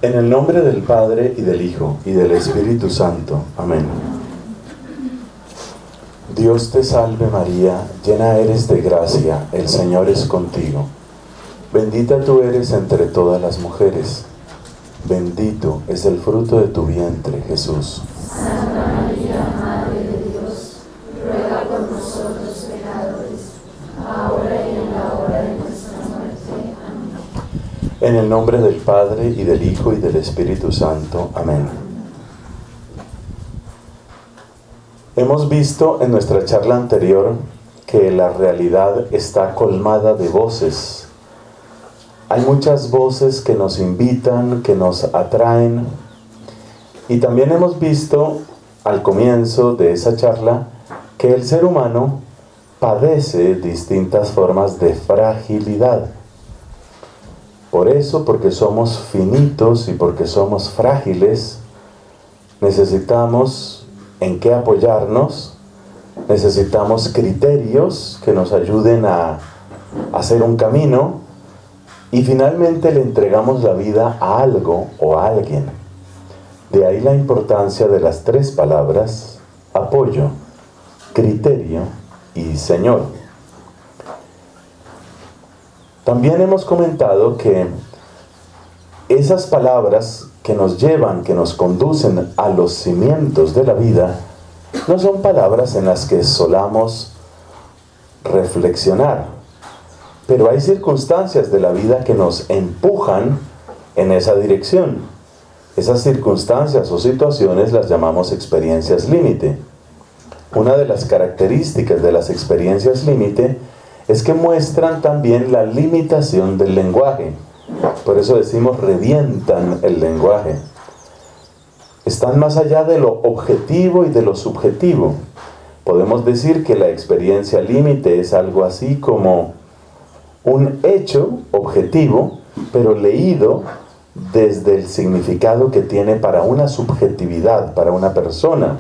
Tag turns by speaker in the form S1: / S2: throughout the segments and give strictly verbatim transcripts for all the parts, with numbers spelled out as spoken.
S1: En el nombre del Padre, y del Hijo, y del Espíritu Santo. Amén. Dios te salve María, llena eres de gracia, el Señor es contigo. Bendita tú eres entre todas las mujeres. Bendito es el fruto de tu vientre, Jesús.
S2: Santa María, Madre de Dios, ruega por nosotros pecadores, ahora y en la hora de nuestra muerte. Amén.
S1: En el nombre del Padre, y del Hijo, y del Espíritu Santo. Amén. Hemos visto en nuestra charla anterior que la realidad está colmada de voces. Hay muchas voces que nos invitan, que nos atraen. Y también hemos visto al comienzo de esa charla que el ser humano padece distintas formas de fragilidad. Por eso, porque somos finitos y porque somos frágiles, necesitamos en qué apoyarnos, necesitamos criterios que nos ayuden a hacer un camino y finalmente le entregamos la vida a algo o a alguien. De ahí la importancia de las tres palabras: apoyo, criterio y Señor. También hemos comentado que esas palabras que nos llevan, que nos conducen a los cimientos de la vida, no son palabras en las que solamos reflexionar, pero hay circunstancias de la vida que nos empujan en esa dirección. Esas circunstancias o situaciones las llamamos experiencias límite. Una de las características de las experiencias límite es que muestran también la limitación del lenguaje. Por eso decimos revientan el lenguaje. Están más allá de lo objetivo y de lo subjetivo. Podemos decir que la experiencia límite es algo así como un hecho objetivo, pero leído desde el significado que tiene para una subjetividad, para una persona.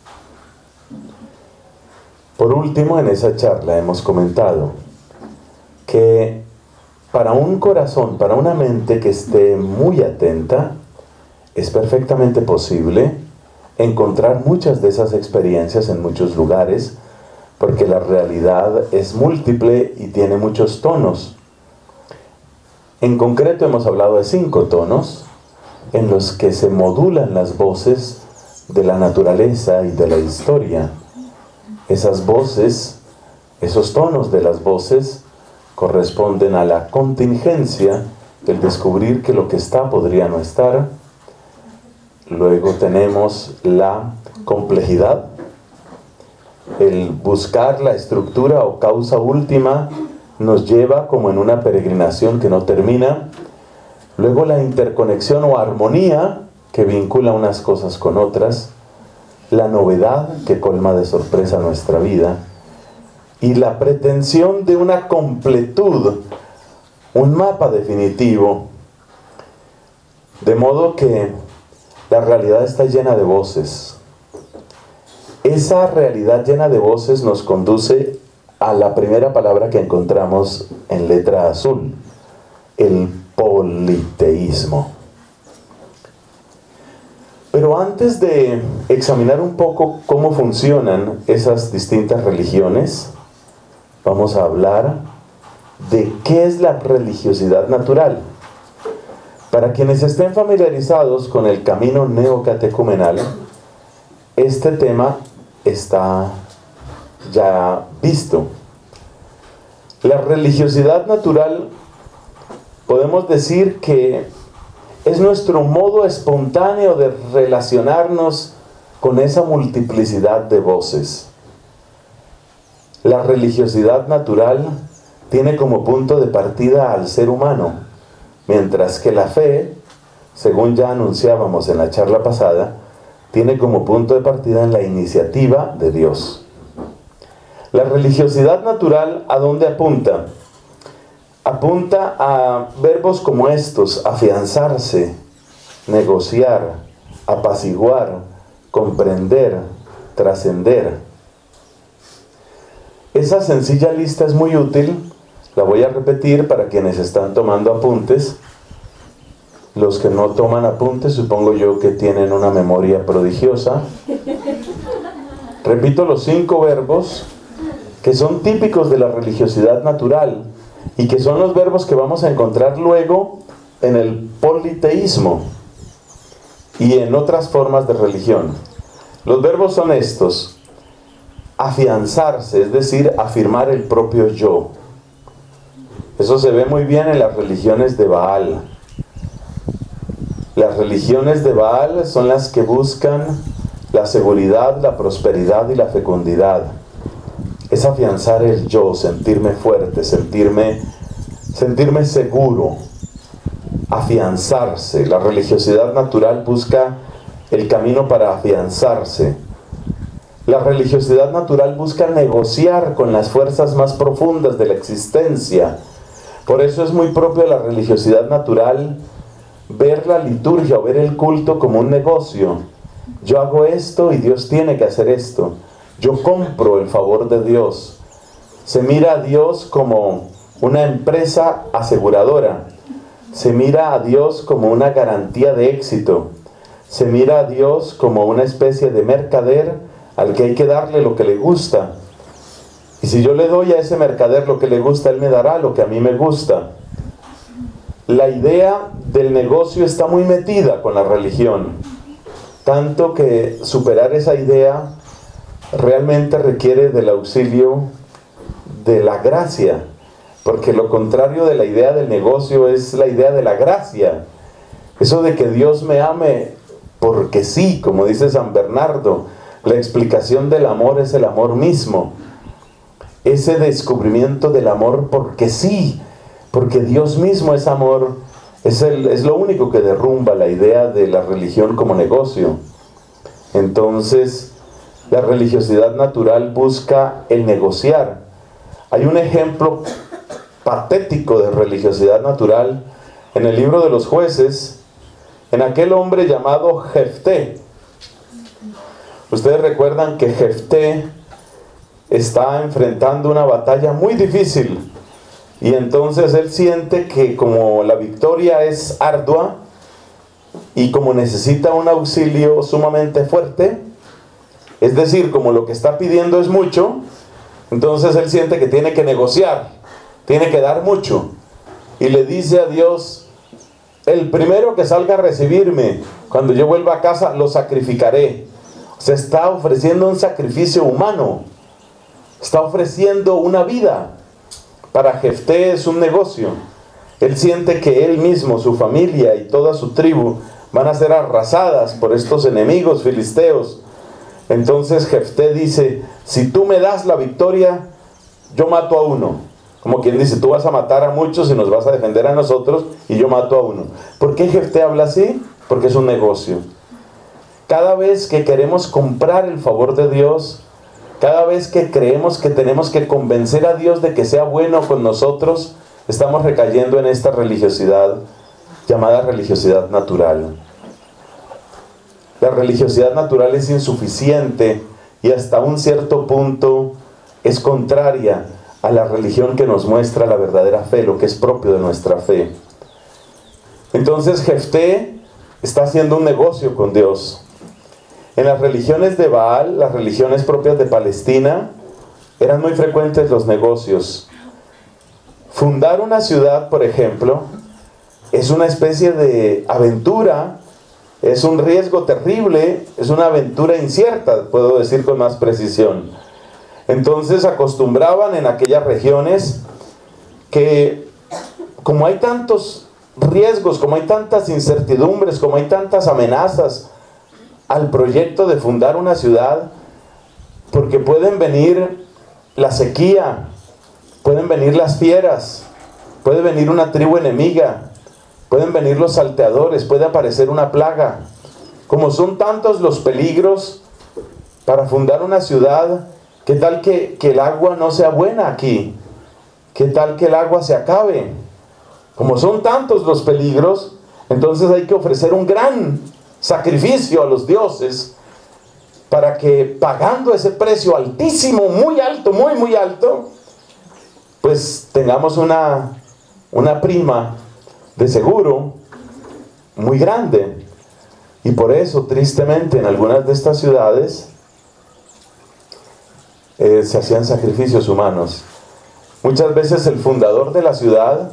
S1: Por último, en esa charla hemos comentado que para un corazón, para una mente que esté muy atenta, es perfectamente posible encontrar muchas de esas experiencias en muchos lugares, porque la realidad es múltiple y tiene muchos tonos. En concreto hemos hablado de cinco tonos en los que se modulan las voces de la naturaleza y de la historia. Esas voces, esos tonos de las voces, corresponden a la contingencia, el descubrir que lo que está podría no estar. Luego tenemos la complejidad, el buscar la estructura o causa última nos lleva como en una peregrinación que no termina. Luego la interconexión o armonía que vincula unas cosas con otras, la novedad que colma de sorpresa nuestra vida, y la pretensión de una completud, un mapa definitivo, de modo que la realidad está llena de voces. Esa realidad llena de voces nos conduce a la primera palabra que encontramos en letra azul, el politeísmo. Pero antes de examinar un poco cómo funcionan esas distintas religiones, vamos a hablar de qué es la religiosidad natural. Para quienes estén familiarizados con el camino neocatecumenal, este tema está ya visto. La religiosidad natural, podemos decir que es nuestro modo espontáneo de relacionarnos con esa multiplicidad de voces. La religiosidad natural tiene como punto de partida al ser humano, mientras que la fe, según ya anunciábamos en la charla pasada, tiene como punto de partida en la iniciativa de Dios. La religiosidad natural, ¿a dónde apunta? Apunta a verbos como estos: afianzarse, negociar, apaciguar, comprender, trascender. Esa sencilla lista es muy útil, la voy a repetir para quienes están tomando apuntes. Los que no toman apuntes, supongo yo que tienen una memoria prodigiosa. Repito los cinco verbos que son típicos de la religiosidad natural y que son los verbos que vamos a encontrar luego en el politeísmo y en otras formas de religión. Los verbos son estos: afianzarse, es decir, afirmar el propio yo. Eso se ve muy bien en las religiones de Baal. Las religiones de Baal son las que buscan la seguridad, la prosperidad y la fecundidad. Es afianzar el yo, sentirme fuerte, sentirme, sentirme seguro, afianzarse. La religiosidad natural busca el camino para afianzarse. La religiosidad natural busca negociar con las fuerzas más profundas de la existencia. Por eso es muy propio de la religiosidad natural ver la liturgia o ver el culto como un negocio. Yo hago esto y Dios tiene que hacer esto. Yo compro el favor de Dios. Se mira a Dios como una empresa aseguradora. Se mira a Dios como una garantía de éxito. Se mira a Dios como una especie de mercader al que hay que darle lo que le gusta. Y si yo le doy a ese mercader lo que le gusta, él me dará lo que a mí me gusta. La idea del negocio está muy metida con la religión. Tanto que superar esa idea realmente requiere del auxilio de la gracia. Porque lo contrario de la idea del negocio es la idea de la gracia. Eso de que Dios me ame porque sí, como dice San Bernardo, la explicación del amor es el amor mismo. Ese descubrimiento del amor porque sí, porque Dios mismo es amor, es, el, es lo único que derrumba la idea de la religión como negocio. Entonces, la religiosidad natural busca el negociar. Hay un ejemplo patético de religiosidad natural en el libro de los Jueces, en aquel hombre llamado Jefté. Ustedes recuerdan que Jefté está enfrentando una batalla muy difícil y entonces él siente que como la victoria es ardua y como necesita un auxilio sumamente fuerte, es decir, como lo que está pidiendo es mucho, entonces él siente que tiene que negociar, tiene que dar mucho, y le dice a Dios: el primero que salga a recibirme cuando yo vuelva a casa lo sacrificaré. Se está ofreciendo un sacrificio humano, está ofreciendo una vida. Para Jefté es un negocio. Él siente que él mismo, su familia y toda su tribu van a ser arrasadas por estos enemigos filisteos. Entonces Jefté dice: si tú me das la victoria, yo mato a uno. Como quien dice, tú vas a matar a muchos y nos vas a defender a nosotros, y yo mato a uno. ¿Por qué Jefté habla así? Porque es un negocio. Cada vez que queremos comprar el favor de Dios, cada vez que creemos que tenemos que convencer a Dios de que sea bueno con nosotros, estamos recayendo en esta religiosidad llamada religiosidad natural. La religiosidad natural es insuficiente y hasta un cierto punto es contraria a la religión que nos muestra la verdadera fe, lo que es propio de nuestra fe. Entonces Jefté está haciendo un negocio con Dios. En las religiones de Baal, las religiones propias de Palestina, eran muy frecuentes los negocios. Fundar una ciudad, por ejemplo, es una especie de aventura, es un riesgo terrible, es una aventura incierta, puedo decir con más precisión. Entonces acostumbraban en aquellas regiones que, como hay tantos riesgos, como hay tantas incertidumbres, como hay tantas amenazas al proyecto de fundar una ciudad, porque pueden venir la sequía, pueden venir las fieras, puede venir una tribu enemiga, pueden venir los salteadores, puede aparecer una plaga. Como son tantos los peligros para fundar una ciudad, ¿qué tal que, que el agua no sea buena aquí? ¿Qué tal que el agua se acabe? Como son tantos los peligros, entonces hay que ofrecer un gran sacrificio a los dioses para que, pagando ese precio altísimo, muy alto, muy muy alto, pues tengamos una, una prima de seguro muy grande. Y por eso, tristemente, en algunas de estas ciudades eh, se hacían sacrificios humanos. Muchas veces el fundador de la ciudad,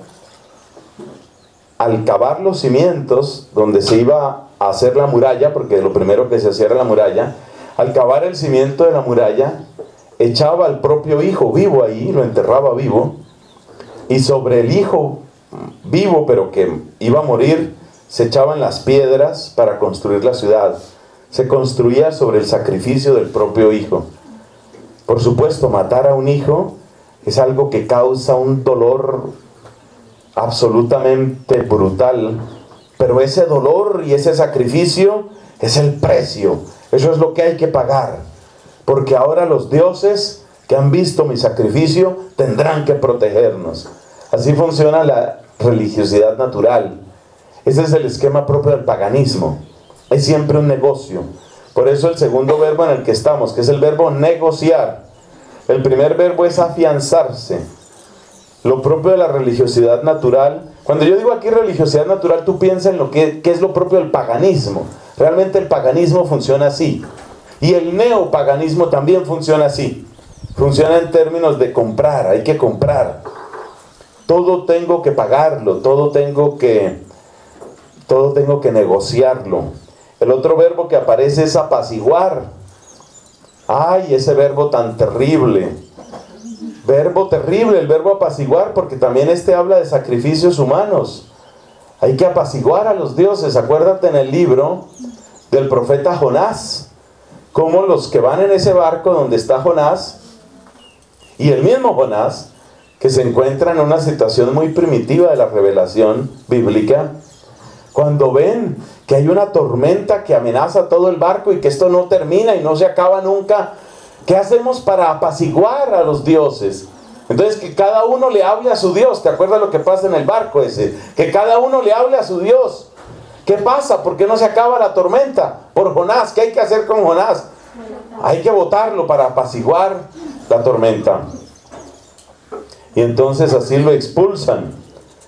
S1: al cavar los cimientos donde se iba a hacer la muralla, porque lo primero que se hacía era la muralla, al cavar el cimiento de la muralla, echaba al propio hijo vivo ahí, lo enterraba vivo, y sobre el hijo vivo, pero que iba a morir, se echaban las piedras para construir la ciudad. Se construía sobre el sacrificio del propio hijo. Por supuesto, matar a un hijo es algo que causa un dolor absolutamente brutal, pero ese dolor y ese sacrificio es el precio. Eso es lo que hay que pagar, porque ahora los dioses que han visto mi sacrificio tendrán que protegernos. Así funciona la religiosidad natural. Ese es el esquema propio del paganismo. Es siempre un negocio. Por eso el segundo verbo en el que estamos, que es el verbo negociar. El primer verbo es afianzarse. Lo propio de la religiosidad natural. Cuando yo digo aquí religiosidad natural, tú piensas en lo que, que es lo propio del paganismo. Realmente el paganismo funciona así. Y el neopaganismo también funciona así. Funciona en términos de comprar. Hay que comprar. Todo tengo que pagarlo. Todo tengo que... Todo tengo que negociarlo. El otro verbo que aparece es apaciguar. ¡Ay, ese verbo tan terrible! Verbo terrible, el verbo apaciguar, porque también este habla de sacrificios humanos. Hay que apaciguar a los dioses. Acuérdate en el libro del profeta Jonás, cómo los que van en ese barco donde está Jonás, y el mismo Jonás, que se encuentra en una situación muy primitiva de la revelación bíblica, cuando ven que hay una tormenta que amenaza todo el barco y que esto no termina y no se acaba nunca, ¿qué hacemos para apaciguar a los dioses? Entonces que cada uno le hable a su Dios. ¿Te acuerdas lo que pasa en el barco ese? Que cada uno le hable a su Dios. ¿Qué pasa? ¿Por qué no se acaba la tormenta? Por Jonás. ¿Qué hay que hacer con Jonás? Hay que botarlo para apaciguar la tormenta. Y entonces así lo expulsan.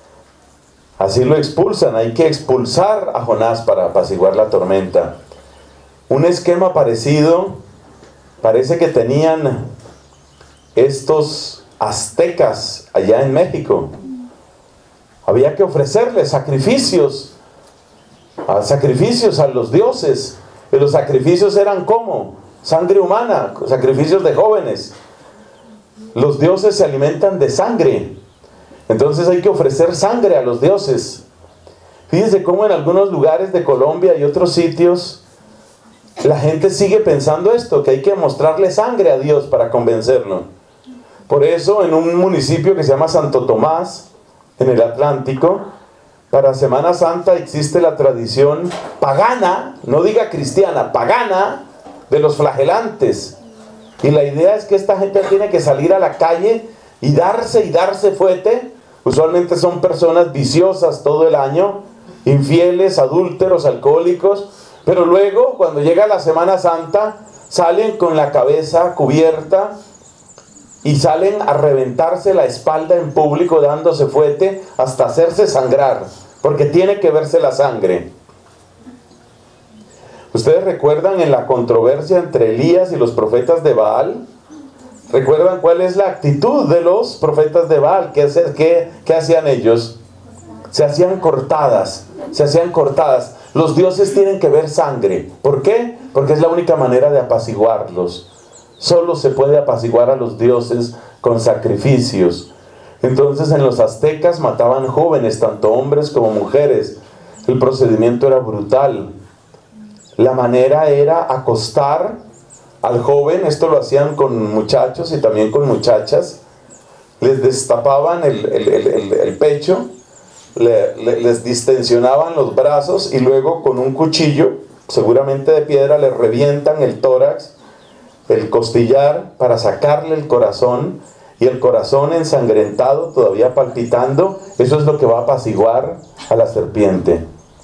S1: Así lo expulsan. Hay que expulsar a Jonás para apaciguar la tormenta. Un esquema parecido parece que tenían estos aztecas allá en México. Había que ofrecerles sacrificios, a sacrificios a los dioses. Y los sacrificios eran ¿cómo? Sangre humana, sacrificios de jóvenes. Los dioses se alimentan de sangre. Entonces hay que ofrecer sangre a los dioses. Fíjense cómo en algunos lugares de Colombia y otros sitios la gente sigue pensando esto, que hay que mostrarle sangre a Dios para convencerlo. Por eso en un municipio que se llama Santo Tomás, en el Atlántico, para Semana Santa existe la tradición pagana, no diga cristiana, pagana, de los flagelantes. Y la idea es que esta gente tiene que salir a la calle y darse y darse fuete. Usualmente son personas viciosas todo el año, infieles, adúlteros, alcohólicos, pero luego cuando llega la Semana Santa salen con la cabeza cubierta y salen a reventarse la espalda en público dándose fuete hasta hacerse sangrar, porque tiene que verse la sangre. ¿Ustedes recuerdan en la controversia entre Elías y los profetas de Baal? ¿Recuerdan cuál es la actitud de los profetas de Baal? ¿Qué, qué, qué hacían ellos? Se hacían cortadas, se hacían cortadas. Los dioses tienen que ver sangre. ¿Por qué? Porque es la única manera de apaciguarlos. Solo se puede apaciguar a los dioses con sacrificios. Entonces en los aztecas mataban jóvenes, tanto hombres como mujeres. El procedimiento era brutal. La manera era acostar al joven, esto lo hacían con muchachos y también con muchachas. Les destapaban el, el, el, el, el pecho, le, le, les distensionaban los brazos y luego con un cuchillo, seguramente de piedra, les revientan el tórax, el costillar, para sacarle el corazón, y el corazón ensangrentado, todavía palpitando. Eso es lo que va a apaciguar a la serpiente.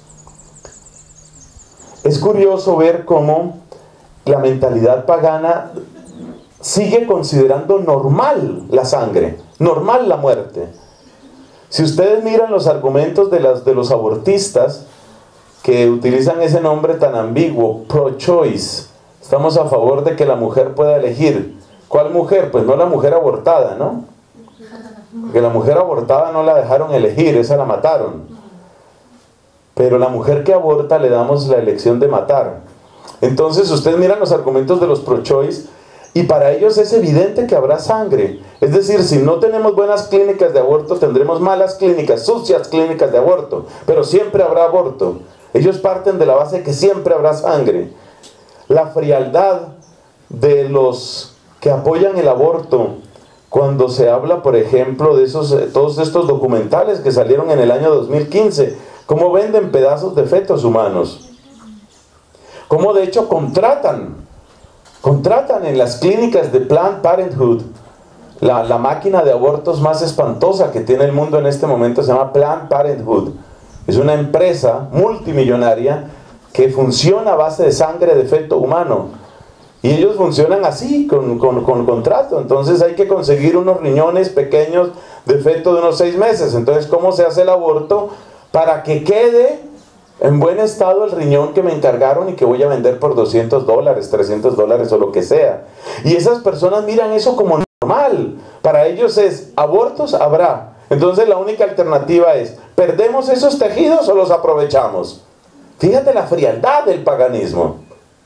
S1: Es curioso ver cómo la mentalidad pagana sigue considerando normal la sangre, normal la muerte. Si ustedes miran los argumentos de, las, de los abortistas, que utilizan ese nombre tan ambiguo, pro-choice. Estamos a favor de que la mujer pueda elegir. ¿Cuál mujer? Pues no la mujer abortada, ¿no? Porque la mujer abortada no la dejaron elegir, esa la mataron. Pero la mujer que aborta le damos la elección de matar. Entonces ustedes miran los argumentos de los pro-choice y para ellos es evidente que habrá sangre. Es decir, si no tenemos buenas clínicas de aborto, tendremos malas clínicas, sucias clínicas de aborto. Pero siempre habrá aborto. Ellos parten de la base de que siempre habrá sangre. La frialdad de los que apoyan el aborto, cuando se habla, por ejemplo, de esos, todos estos documentales que salieron en el año dos mil quince, cómo venden pedazos de fetos humanos, cómo de hecho contratan, contratan en las clínicas de Planned Parenthood, la, la máquina de abortos más espantosa que tiene el mundo en este momento se llama Planned Parenthood. Es una empresa multimillonaria que funciona a base de sangre de feto humano. Y ellos funcionan así, con, con, con contrato. Entonces hay que conseguir unos riñones pequeños de feto de unos seis meses. Entonces, ¿cómo se hace el aborto? Para que quede en buen estado el riñón que me encargaron y que voy a vender por doscientos dólares, trescientos dólares o lo que sea. Y esas personas miran eso como normal. Para ellos es, abortos habrá. Entonces la única alternativa es, ¿perdemos esos tejidos o los aprovechamos? Fíjate la frialdad del paganismo.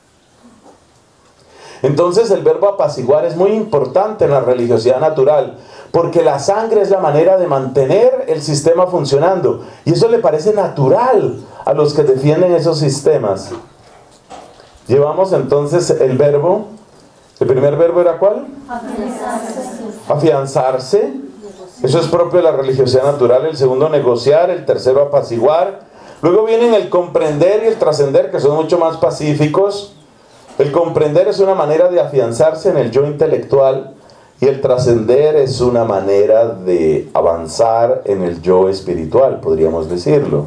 S1: Entonces el verbo apaciguar es muy importante en la religiosidad natural, porque la sangre es la manera de mantener el sistema funcionando. Y eso le parece natural a los que defienden esos sistemas. Llevamos entonces el verbo, ¿el primer verbo era cuál? Afianzarse. Afianzarse. Eso es propio de la religiosidad natural. El segundo, negociar. El tercero, apaciguar. Luego vienen el comprender y el trascender, que son mucho más pacíficos. El comprender es una manera de afianzarse en el yo intelectual y el trascender es una manera de avanzar en el yo espiritual, podríamos decirlo.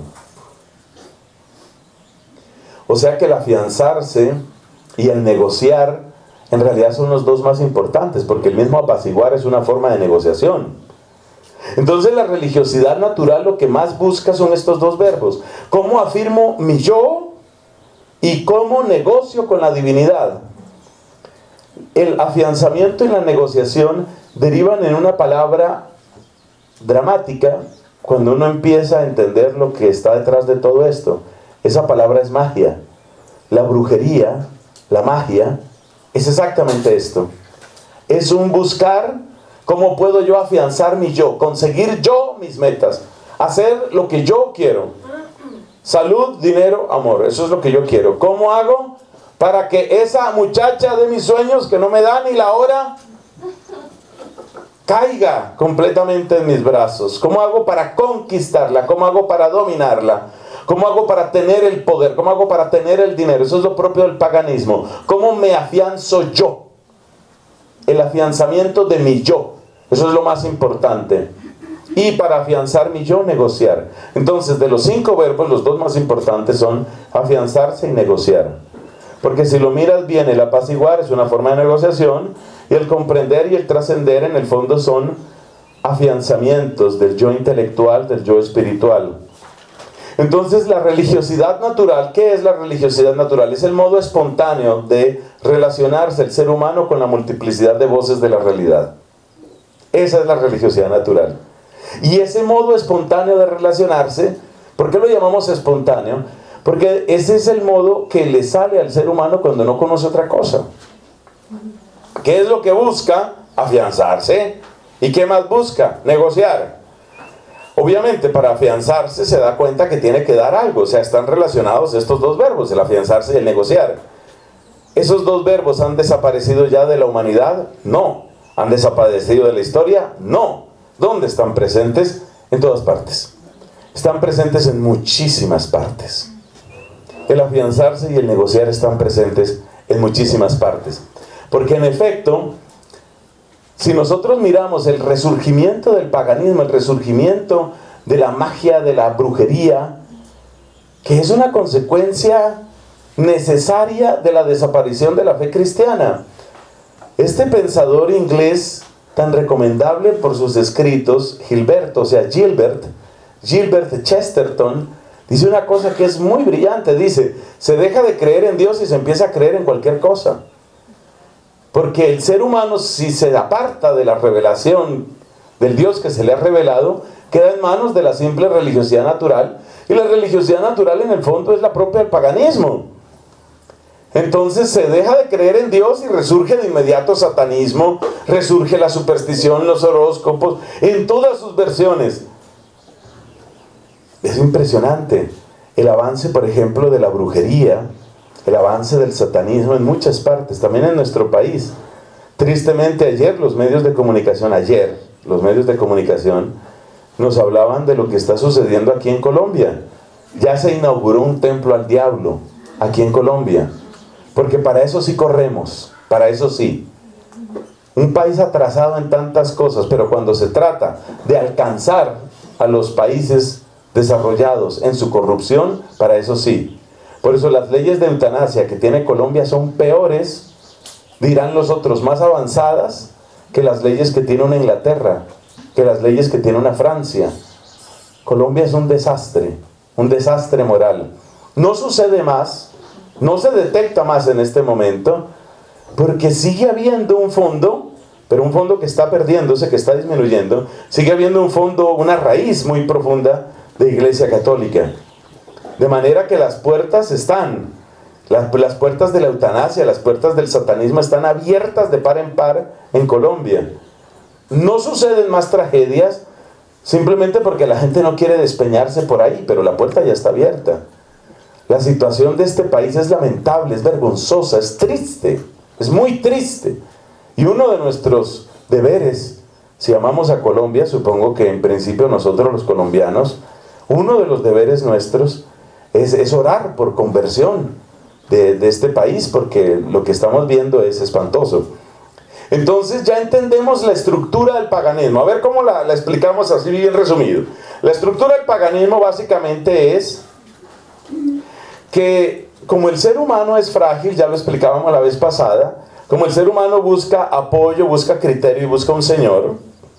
S1: O sea que el afianzarse y el negociar en realidad son los dos más importantes, porque el mismo apaciguar es una forma de negociación. Entonces la religiosidad natural lo que más busca son estos dos verbos. ¿Cómo afirmo mi yo? ¿Y cómo negocio con la divinidad? El afianzamiento y la negociación derivan en una palabra dramática cuando uno empieza a entender lo que está detrás de todo esto. Esa palabra es magia. La brujería, la magia, es exactamente esto. Es un buscar cómo puedo yo afianzar mi yo, conseguir yo mis metas, hacer lo que yo quiero. Salud, dinero, amor, eso es lo que yo quiero. ¿Cómo hago para que esa muchacha de mis sueños que no me da ni la hora caiga completamente en mis brazos? ¿Cómo hago para conquistarla? ¿Cómo hago para dominarla? ¿Cómo hago para tener el poder? ¿Cómo hago para tener el dinero? Eso es lo propio del paganismo. ¿Cómo me afianzo yo? El afianzamiento de mi yo. Eso es lo más importante. Y para afianzar mi yo, negociar. Entonces, de los cinco verbos, los dos más importantes son afianzarse y negociar. Porque si lo miras bien, el apaciguar es una forma de negociación, y el comprender y el trascender en el fondo son afianzamientos del yo intelectual, del yo espiritual. Entonces, la religiosidad natural, ¿qué es la religiosidad natural? Es el modo espontáneo de relacionarse el ser humano con la multiplicidad de voces de la realidad. Esa es la religiosidad natural. Y ese modo espontáneo de relacionarse, ¿por qué lo llamamos espontáneo? Porque ese es el modo que le sale al ser humano cuando no conoce otra cosa. ¿Qué es lo que busca? Afianzarse. ¿Y qué más busca? Negociar. Obviamente, para afianzarse se da cuenta que tiene que dar algo. O sea, están relacionados estos dos verbos, el afianzarse y el negociar. ¿Esos dos verbos han desaparecido ya de la humanidad? No. ¿Han desaparecido de la historia? No. ¿Dónde están presentes? En todas partes. Están presentes en muchísimas partes. El afianzarse y el negociar están presentes en muchísimas partes. Porque en efecto, si nosotros miramos el resurgimiento del paganismo, el resurgimiento de la magia, de la brujería, que es una consecuencia necesaria de la desaparición de la fe cristiana. Este pensador inglés tan recomendable por sus escritos, Gilberto, o sea Gilbert, Gilbert Chesterton, dice una cosa que es muy brillante. Dice, se deja de creer en Dios y se empieza a creer en cualquier cosa. Porque el ser humano, si se aparta de la revelación del Dios que se le ha revelado, queda en manos de la simple religiosidad natural. Y la religiosidad natural en el fondo es la propia del paganismo. Entonces se deja de creer en Dios y resurge de inmediato satanismo, resurge la superstición, los horóscopos, en todas sus versiones. Es impresionante el avance, por ejemplo, de la brujería, el avance del satanismo en muchas partes, también en nuestro país. Tristemente ayer los medios de comunicación, ayer los medios de comunicación nos hablaban de lo que está sucediendo aquí en Colombia. Ya se inauguró un templo al diablo aquí en Colombia. Porque para eso sí corremos, para eso sí. Un país atrasado en tantas cosas, pero cuando se trata de alcanzar a los países desarrollados en su corrupción, para eso sí. Por eso las leyes de eutanasia que tiene Colombia son peores, dirán los otros, más avanzadas que las leyes que tiene una Inglaterra, que las leyes que tiene una Francia. Colombia es un desastre, un desastre moral. No sucede más, no se detecta más en este momento, porque sigue habiendo un fondo, pero un fondo que está perdiéndose, que está disminuyendo. Sigue habiendo un fondo, una raíz muy profunda de Iglesia Católica. De manera que las puertas están, las, las puertas de la eutanasia, las puertas del satanismo están abiertas de par en par en Colombia. No suceden más tragedias simplemente porque la gente no quiere despeñarse por ahí, pero la puerta ya está abierta. La situación de este país es lamentable, es vergonzosa, es triste, es muy triste. Y uno de nuestros deberes, si amamos a Colombia, supongo que en principio nosotros los colombianos, uno de los deberes nuestros es, es orar por conversión de, de este país, porque lo que estamos viendo es espantoso. Entonces ya entendemos la estructura del paganismo. A ver cómo la, la explicamos así bien resumido. La estructura del paganismo básicamente es que como el ser humano es frágil, ya lo explicábamos la vez pasada, como el ser humano busca apoyo, busca criterio y busca un Señor,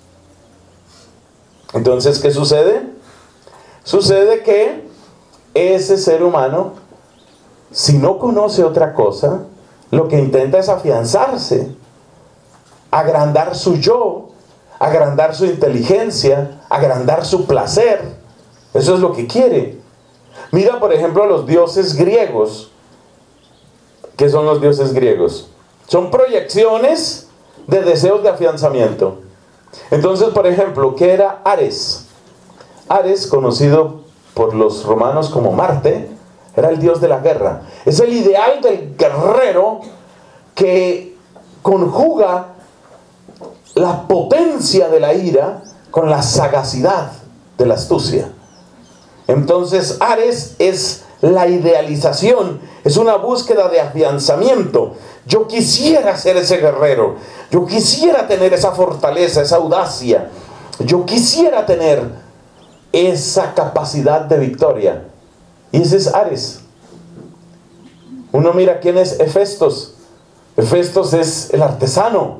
S1: entonces ¿qué sucede? Sucede que ese ser humano, si no conoce otra cosa, lo que intenta es afianzarse, agrandar su yo, agrandar su inteligencia, agrandar su placer. Eso es lo que quiere. Mira, por ejemplo, a los dioses griegos. ¿Qué son los dioses griegos? Son proyecciones de deseos de afianzamiento. Entonces, por ejemplo, ¿qué era Ares? Ares, conocido por los romanos como Marte, era el dios de la guerra. Es el ideal del guerrero que conjuga la potencia de la ira con la sagacidad de la astucia. Entonces Ares es la idealización, es una búsqueda de afianzamiento. Yo quisiera ser ese guerrero, yo quisiera tener esa fortaleza, esa audacia, yo quisiera tener esa capacidad de victoria. Y ese es Ares. Uno mira quién es Hefestos. Hefestos es el artesano,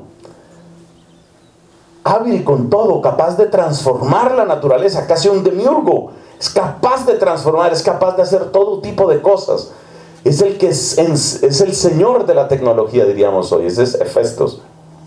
S1: hábil con todo, capaz de transformar la naturaleza, casi un demiurgo. Es capaz de transformar, es capaz de hacer todo tipo de cosas. Es el que es, es el señor de la tecnología, diríamos hoy. Ese es Hefestos.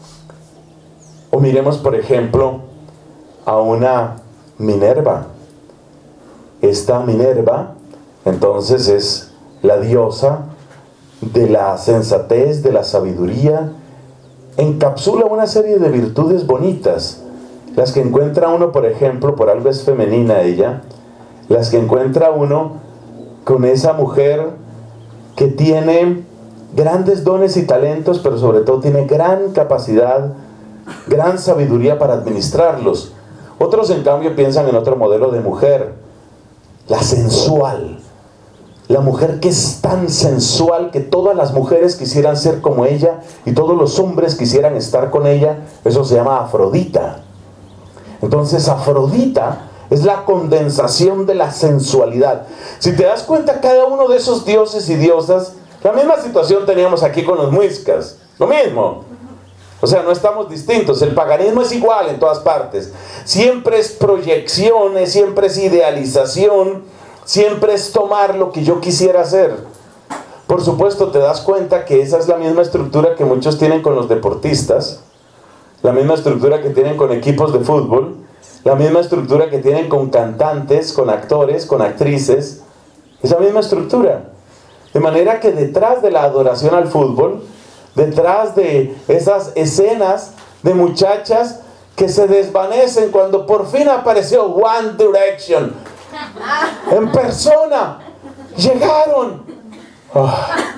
S1: O miremos, por ejemplo, a una Minerva. Esta Minerva, entonces, es la diosa de la sensatez, de la sabiduría. Encapsula una serie de virtudes bonitas. Las que encuentra uno, por ejemplo, por algo es femenina ella, las que encuentra uno con esa mujer que tiene grandes dones y talentos, pero sobre todo tiene gran capacidad, gran sabiduría para administrarlos. Otros, en cambio, piensan en otro modelo de mujer, la sensual. La mujer que es tan sensual que todas las mujeres quisieran ser como ella y todos los hombres quisieran estar con ella. Eso se llama Afrodita. Entonces Afrodita es la condensación de la sensualidad. Si te das cuenta, cada uno de esos dioses y diosas, la misma situación teníamos aquí con los muiscas. Lo mismo. O sea, no estamos distintos. El paganismo es igual en todas partes. Siempre es proyecciones, siempre es idealización, siempre es tomar lo que yo quisiera hacer. Por supuesto, te das cuenta que esa es la misma estructura que muchos tienen con los deportistas, la misma estructura que tienen con equipos de fútbol, la misma estructura que tienen con cantantes, con actores, con actrices, esa misma estructura. De manera que detrás de la adoración al fútbol, detrás de esas escenas de muchachas que se desvanecen cuando por fin apareció One Direction en persona, llegaron. Oh.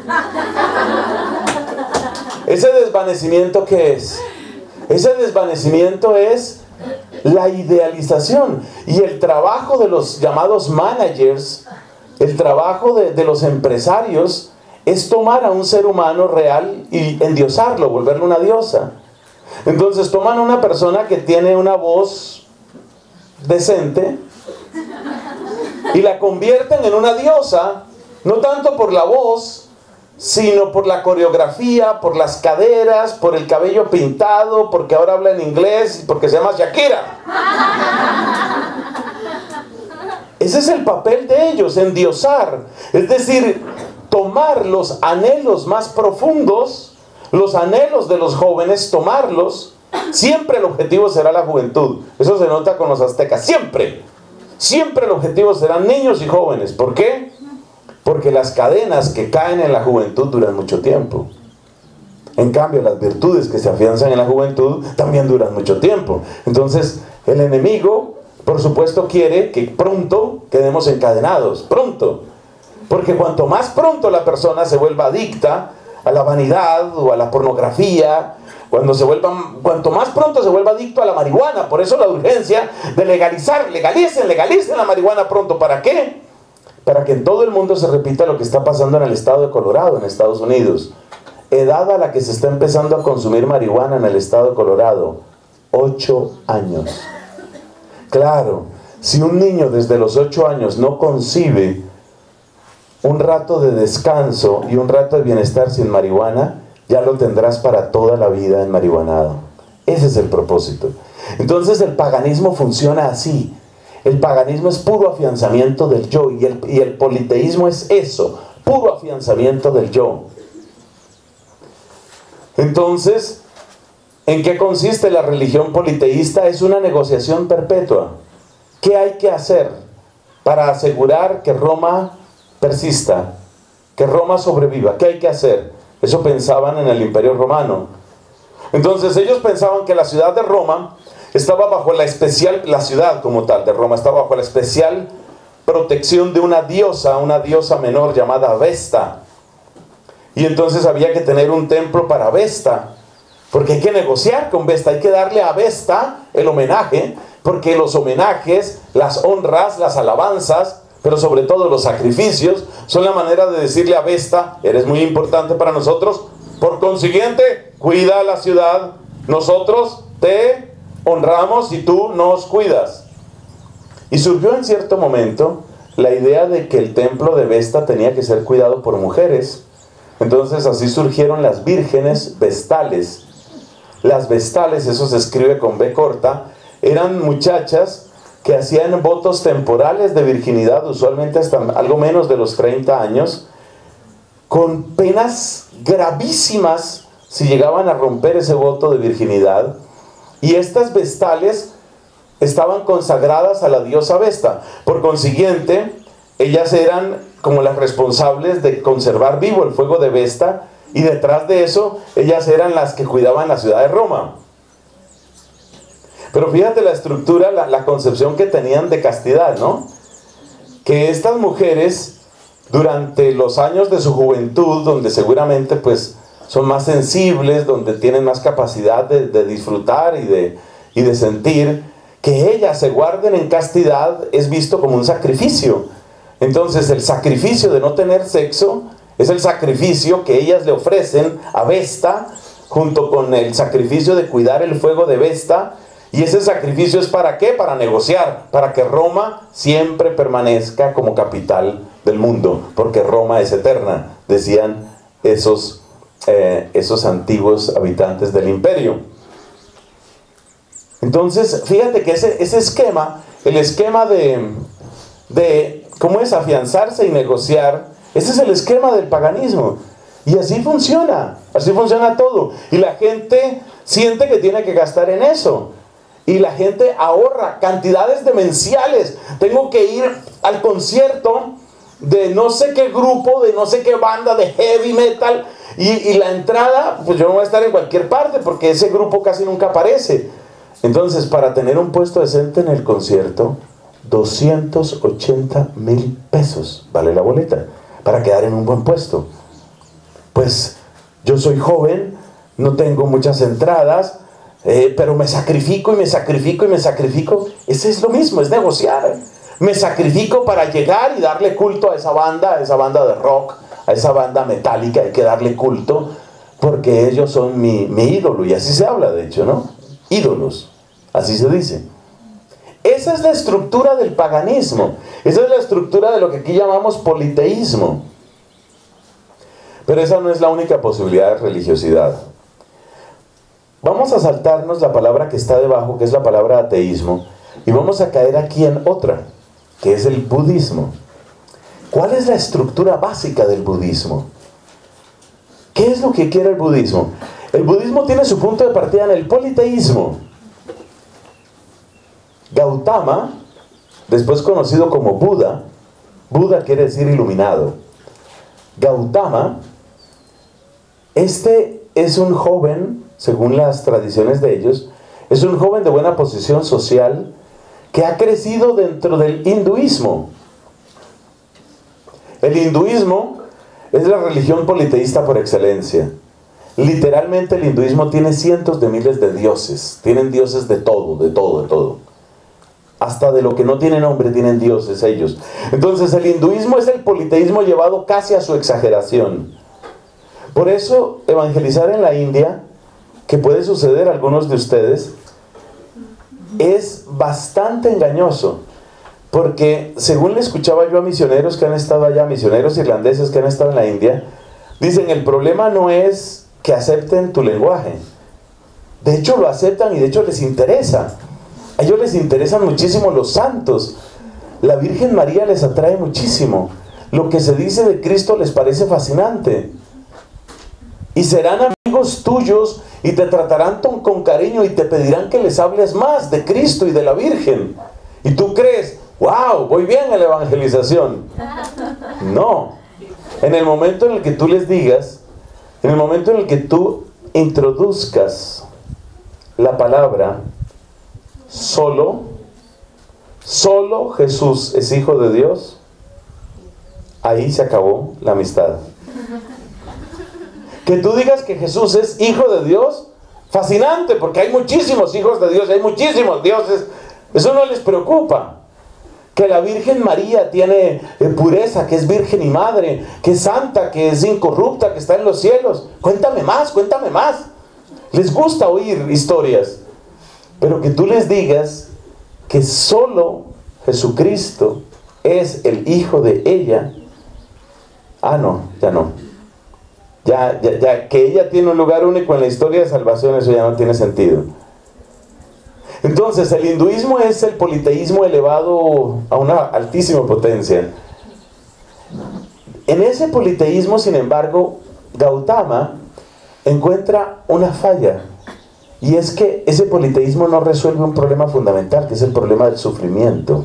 S1: ¿Ese desvanecimiento qué es? Ese desvanecimiento es la idealización y el trabajo de los llamados managers, el trabajo de, de los empresarios es tomar a un ser humano real y endiosarlo, volverlo una diosa. Entonces toman a una persona que tiene una voz decente y la convierten en una diosa, no tanto por la voz, sino por la coreografía, por las caderas, por el cabello pintado, porque ahora habla en inglés, porque se llama Shakira. Ese es el papel de ellos, endiosar. Es decir, tomar los anhelos más profundos, los anhelos de los jóvenes, tomarlos. Siempre el objetivo será la juventud. Eso se nota con los aztecas, siempre. Siempre el objetivo serán niños y jóvenes. ¿Por qué? Porque las cadenas que caen en la juventud duran mucho tiempo. En cambio, las virtudes que se afianzan en la juventud también duran mucho tiempo. Entonces, el enemigo, por supuesto, quiere que pronto quedemos encadenados. Pronto. Porque cuanto más pronto la persona se vuelva adicta a la vanidad o a la pornografía, cuando se vuelva, cuanto más pronto se vuelva adicto a la marihuana, por eso la urgencia de legalizar, legalicen, legalicen la marihuana pronto. ¿Para qué? Para que en todo el mundo se repita lo que está pasando en el estado de Colorado, en Estados Unidos. Edad a la que se está empezando a consumir marihuana en el estado de Colorado, ocho años. Claro, si un niño desde los ocho años no concibe un rato de descanso y un rato de bienestar sin marihuana, ya lo tendrás para toda la vida enmarihuanado. Ese es el propósito. Entonces el paganismo funciona así. El paganismo es puro afianzamiento del yo y el, y el politeísmo es eso, puro afianzamiento del yo. Entonces, ¿en qué consiste la religión politeísta? Es una negociación perpetua. ¿Qué hay que hacer para asegurar que Roma persista, que Roma sobreviva? ¿Qué hay que hacer? Eso pensaban en el Imperio Romano. Entonces ellos pensaban que la ciudad de Roma estaba bajo la especial, la ciudad como tal de Roma, estaba bajo la especial protección de una diosa, una diosa menor llamada Vesta. Y entonces había que tener un templo para Vesta, porque hay que negociar con Vesta, hay que darle a Vesta el homenaje, porque los homenajes, las honras, las alabanzas, pero sobre todo los sacrificios, son la manera de decirle a Vesta, eres muy importante para nosotros, por consiguiente, cuida la ciudad, nosotros te honramos y tú nos cuidas. Y surgió en cierto momento la idea de que el templo de Vesta tenía que ser cuidado por mujeres. Entonces así surgieron las vírgenes vestales. Las vestales, eso se escribe con B corta, eran muchachas que hacían votos temporales de virginidad, usualmente hasta algo menos de los treinta años, con penas gravísimas si llegaban a romper ese voto de virginidad. Y estas vestales estaban consagradas a la diosa Vesta. Por consiguiente, ellas eran como las responsables de conservar vivo el fuego de Vesta, y detrás de eso, ellas eran las que cuidaban la ciudad de Roma. Pero fíjate la estructura, la, la concepción que tenían de castidad, ¿no? Que estas mujeres, durante los años de su juventud, donde seguramente pues son más sensibles, donde tienen más capacidad de, de disfrutar y de, y de sentir, que ellas se guarden en castidad es visto como un sacrificio. Entonces el sacrificio de no tener sexo es el sacrificio que ellas le ofrecen a Vesta, junto con el sacrificio de cuidar el fuego de Vesta. Y ese sacrificio es ¿para qué? Para negociar, para que Roma siempre permanezca como capital del mundo, porque Roma es eterna, decían esos, eh, esos antiguos habitantes del imperio. Entonces, fíjate que ese, ese esquema, el esquema de, de cómo es afianzarse y negociar. Ese es el esquema del paganismo. Y así funciona, así funciona todo. Y la gente siente que tiene que gastar en eso. Y la gente ahorra cantidades demenciales. Tengo que ir al concierto de no sé qué grupo, de no sé qué banda, de heavy metal. Y, y la entrada, pues yo no voy a estar en cualquier parte porque ese grupo casi nunca aparece. Entonces, para tener un puesto decente en el concierto, doscientos ochenta mil pesos vale la boleta para quedar en un buen puesto. Pues yo soy joven, no tengo muchas entradas, eh, pero me sacrifico y me sacrifico y me sacrifico. Ese es lo mismo, es negociar. Me sacrifico para llegar y darle culto a esa banda, a esa banda de rock, a esa banda metálica. Hay que darle culto porque ellos son mi, mi ídolo. Y así se habla, de hecho, ¿no? Ídolos, así se dice. Esa es la estructura del paganismo. Esa es la estructura de lo que aquí llamamos politeísmo. Pero esa no es la única posibilidad de religiosidad. Vamos a saltarnos la palabra que está debajo, que es la palabra ateísmo, y vamos a caer aquí en otra, que es el budismo. ¿Cuál es la estructura básica del budismo? ¿Qué es lo que quiere el budismo? El budismo tiene su punto de partida en el politeísmo. Gautama, después conocido como Buda, Buda quiere decir iluminado. Gautama, este es un joven, según las tradiciones de ellos, es un joven de buena posición social que ha crecido dentro del hinduismo. El hinduismo es la religión politeísta por excelencia. Literalmente el hinduismo tiene cientos de miles de dioses. Tienen dioses de todo, de todo, de todo. Hasta de lo que no tiene nombre tienen dioses ellos. Entonces el hinduismo es el politeísmo llevado casi a su exageración. Por eso evangelizar en la India, que puede suceder a algunos de ustedes, es bastante engañoso. Porque según le escuchaba yo a misioneros que han estado allá, misioneros irlandeses que han estado en la India, dicen el problema no es que acepten tu lenguaje. De hecho lo aceptan y de hecho les interesa. A ellos les interesan muchísimo los santos. La Virgen María les atrae muchísimo. Lo que se dice de Cristo les parece fascinante. Y serán amigos tuyos y te tratarán con cariño y te pedirán que les hables más de Cristo y de la Virgen. Y tú crees, wow, voy bien en la evangelización. No. En el momento en el que tú les digas, en el momento en el que tú introduzcas la palabra solo, solo Jesús es hijo de Dios, ahí se acabó la amistad. Que tú digas que Jesús es hijo de Dios, fascinante, porque hay muchísimos hijos de Dios, hay muchísimos dioses, eso no les preocupa. Que la Virgen María tiene pureza, que es virgen y madre, que es santa, que es incorrupta, que está en los cielos. Cuéntame más, cuéntame más. Les gusta oír historias. Pero que tú les digas que solo Jesucristo es el hijo de ella. Ah, no, ya no. Ya, ya, ya, que ella tiene un lugar único en la historia de salvación, eso ya no tiene sentido. Entonces, el hinduismo es el politeísmo elevado a una altísima potencia. En ese politeísmo, sin embargo, Gautama encuentra una falla. Y es que ese politeísmo no resuelve un problema fundamental, que es el problema del sufrimiento.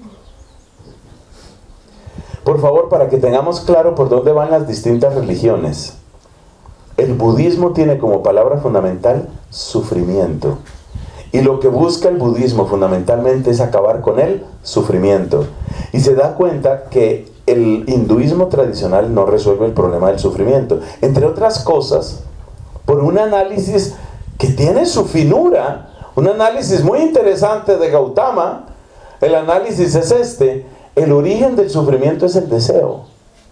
S1: Por favor, para que tengamos claro por dónde van las distintas religiones. El budismo tiene como palabra fundamental sufrimiento. Y lo que busca el budismo fundamentalmente es acabar con el sufrimiento. Y se da cuenta que el hinduismo tradicional no resuelve el problema del sufrimiento. Entre otras cosas, por un análisis que tiene su finura, un análisis muy interesante de Gautama. El análisis es este: el origen del sufrimiento es el deseo.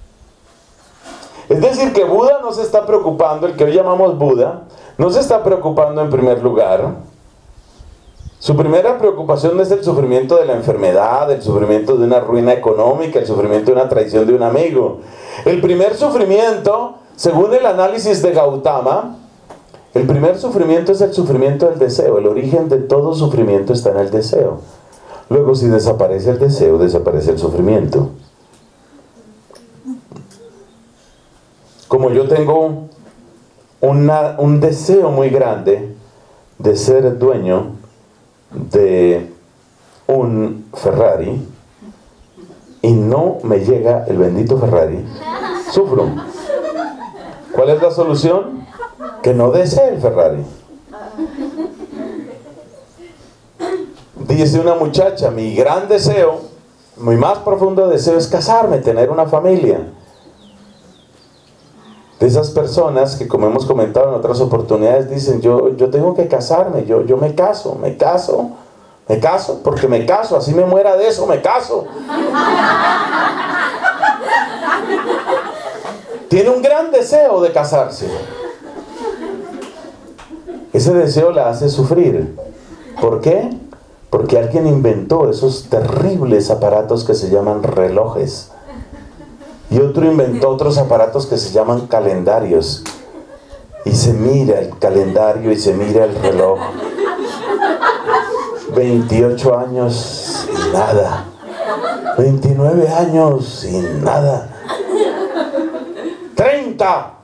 S1: Es decir, que Buda no se está preocupando, el que hoy llamamos Buda, no se está preocupando en primer lugar. Su primera preocupación no es el sufrimiento de la enfermedad, el sufrimiento de una ruina económica, el sufrimiento de una traición de un amigo. El primer sufrimiento, según el análisis de Gautama, el primer sufrimiento es el sufrimiento del deseo. El origen de todo sufrimiento está en el deseo. Luego, si desaparece el deseo, desaparece el sufrimiento. como yo tengo una, un deseo muy grande de ser dueño de un Ferrari y no me llega el bendito Ferrari, sufro. ¿Cuál es la solución? Que no desee el Ferrari. Dice una muchacha, mi gran deseo, mi más profundo deseo es casarme, tener una familia. De esas personas que, como hemos comentado en otras oportunidades, dicen, yo, yo tengo que casarme, yo, yo me caso, me caso, me caso, porque me caso, así me muera de eso, me caso. Tiene un gran deseo de casarse. Ese deseo la hace sufrir. ¿Por qué? Porque alguien inventó esos terribles aparatos que se llaman relojes. Y otro inventó otros aparatos que se llaman calendarios. Y se mira el calendario y se mira el reloj. veintiocho años y nada. veintinueve años y nada. treinta.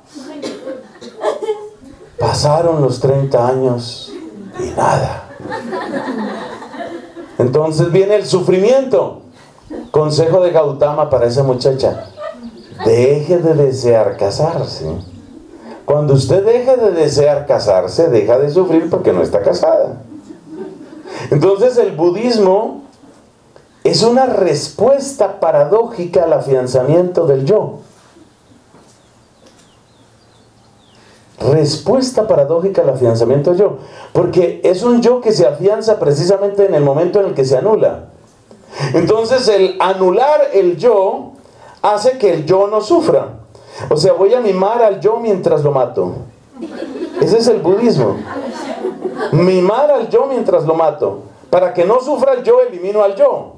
S1: Pasaron los treinta años y nada. Entonces viene el sufrimiento. Consejo de Gautama para esa muchacha: deje de desear casarse. Cuando usted deje de desear casarse, deja de sufrir porque no está casada. Entonces el budismo es una respuesta paradójica al afianzamiento del yo. Respuesta paradójica al afianzamiento del yo. Porque es un yo que se afianza precisamente en el momento en el que se anula. Entonces el anular el yo hace que el yo no sufra. O sea, voy a mimar al yo mientras lo mato. Ese es el budismo. Mimar al yo mientras lo mato. Para que no sufra el yo, elimino al yo.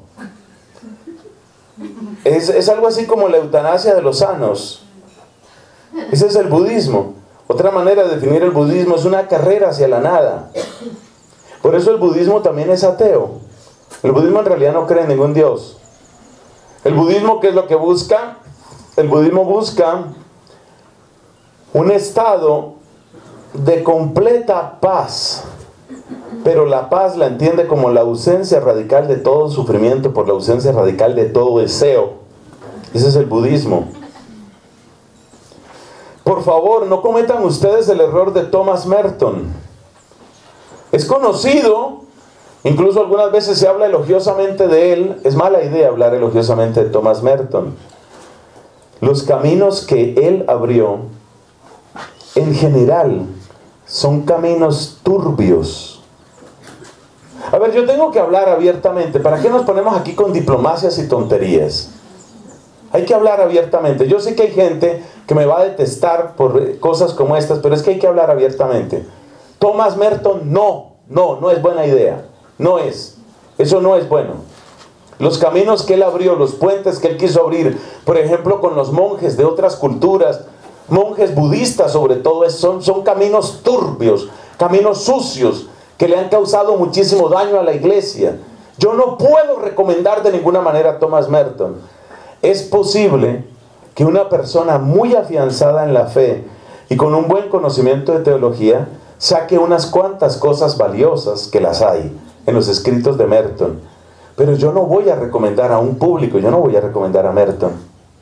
S1: Es, es algo así como la eutanasia de los sanos. Ese es el budismo. Otra manera de definir el budismo es una carrera hacia la nada. Por eso el budismo también es ateo. El budismo en realidad no cree en ningún dios. El budismo, ¿qué es lo que busca? El budismo busca un estado de completa paz. Pero la paz la entiende como la ausencia radical de todo sufrimiento, por la ausencia radical de todo deseo. Ese es el budismo. Por favor, no cometan ustedes el error de Thomas Merton. Es conocido, incluso algunas veces se habla elogiosamente de él. Es mala idea hablar elogiosamente de Thomas Merton. Los caminos que él abrió, en general, son caminos turbios. A ver, yo tengo que hablar abiertamente. ¿Para qué nos ponemos aquí con diplomacias y tonterías? Hay que hablar abiertamente. Yo sé que hay gente que me va a detestar por cosas como estas, pero es que hay que hablar abiertamente. Thomas Merton, no, no, no es buena idea. No es. Eso no es bueno. Los caminos que él abrió, los puentes que él quiso abrir, por ejemplo, con los monjes de otras culturas, monjes budistas sobre todo, son, son caminos turbios, caminos sucios, que le han causado muchísimo daño a la iglesia. Yo no puedo recomendar de ninguna manera a Thomas Merton. Es posible que una persona muy afianzada en la fe y con un buen conocimiento de teología saque unas cuantas cosas valiosas, que las hay en los escritos de Merton. Pero yo no voy a recomendar a un público, yo no voy a recomendar a Merton.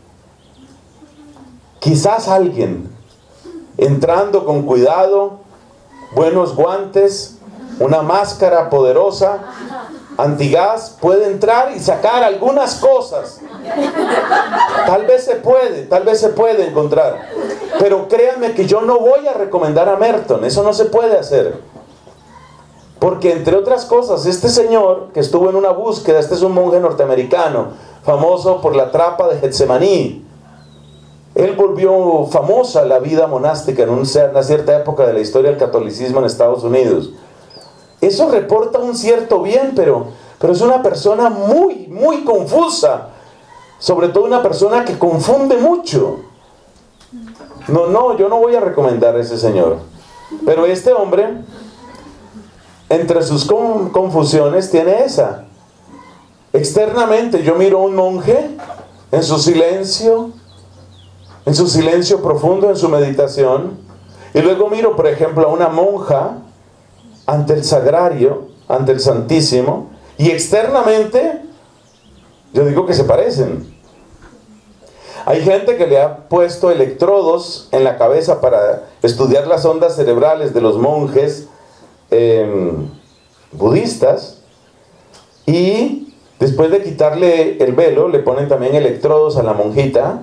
S1: Quizás alguien, entrando con cuidado, buenos guantes, una máscara poderosa, antigás, puede entrar y sacar algunas cosas. Tal vez se puede, tal vez se puede encontrar. Pero créanme que yo no voy a recomendar a Merton, eso no se puede hacer. Porque entre otras cosas, este señor que estuvo en una búsqueda, este es un monje norteamericano, famoso por la trapa de Getsemaní. Él volvió famosa la vida monástica en una cierta época de la historia del catolicismo en Estados Unidos. Eso reporta un cierto bien, pero, pero es una persona muy, muy confusa. Sobre todo una persona que confunde mucho. No, no, yo no voy a recomendar a ese señor. Pero este hombre, entre sus confusiones, tiene esa. Externamente yo miro a un monje en su silencio, en su silencio profundo, en su meditación. Y luego miro, por ejemplo, a una monja ante el sagrario, ante el Santísimo, y externamente yo digo que se parecen. Hay gente que le ha puesto electrodos en la cabeza para estudiar las ondas cerebrales de los monjes eh, budistas, y después de quitarle el velo le ponen también electrodos a la monjita.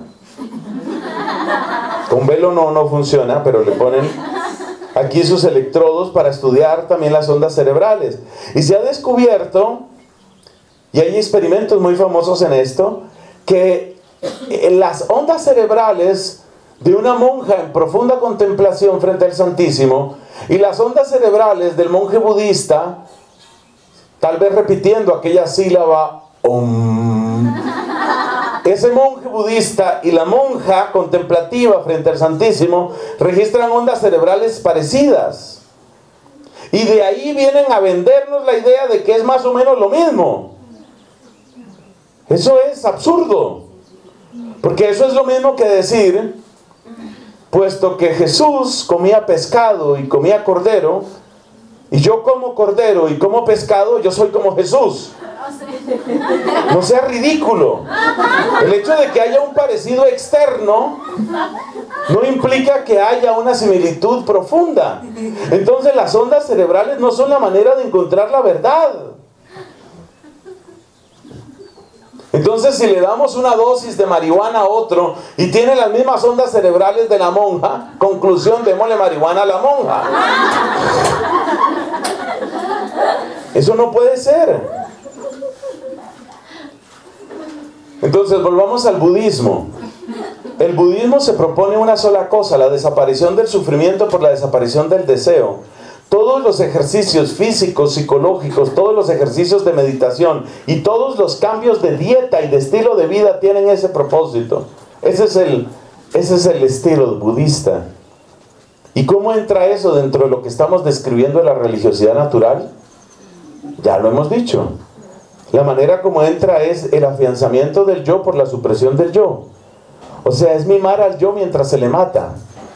S1: Con velo no, no funciona, pero le ponen aquí sus electrodos para estudiar también las ondas cerebrales. Y se ha descubierto, y hay experimentos muy famosos en esto, que las ondas cerebrales de una monja en profunda contemplación frente al Santísimo y las ondas cerebrales del monje budista, tal vez repitiendo aquella sílaba Om, ese monje budista y la monja contemplativa frente al Santísimo registran ondas cerebrales parecidas. Y de ahí vienen a vendernos la idea de que es más o menos lo mismo. Eso es absurdo. Porque eso es lo mismo que decir, puesto que Jesús comía pescado y comía cordero, y yo como cordero y como pescado, yo soy como Jesús. No sea ridículo. El hecho de que haya un parecido externo no implica que haya una similitud profunda. Entonces las ondas cerebrales no son la manera de encontrar la verdad. Entonces si le damos una dosis de marihuana a otro y tiene las mismas ondas cerebrales de la monja, conclusión, démosle marihuana a la monja. Eso no puede ser. Entonces volvamos al budismo. El budismo se propone una sola cosa: la desaparición del sufrimiento por la desaparición del deseo. Todos los ejercicios físicos, psicológicos, todos los ejercicios de meditación y todos los cambios de dieta y de estilo de vida tienen ese propósito. Ese es el, ese es el estilo budista. ¿Y cómo entra eso dentro de lo que estamos describiendo de la religiosidad natural? Ya lo hemos dicho. La manera como entra es el afianzamiento del yo por la supresión del yo. O sea, es mimar al yo mientras se le mata.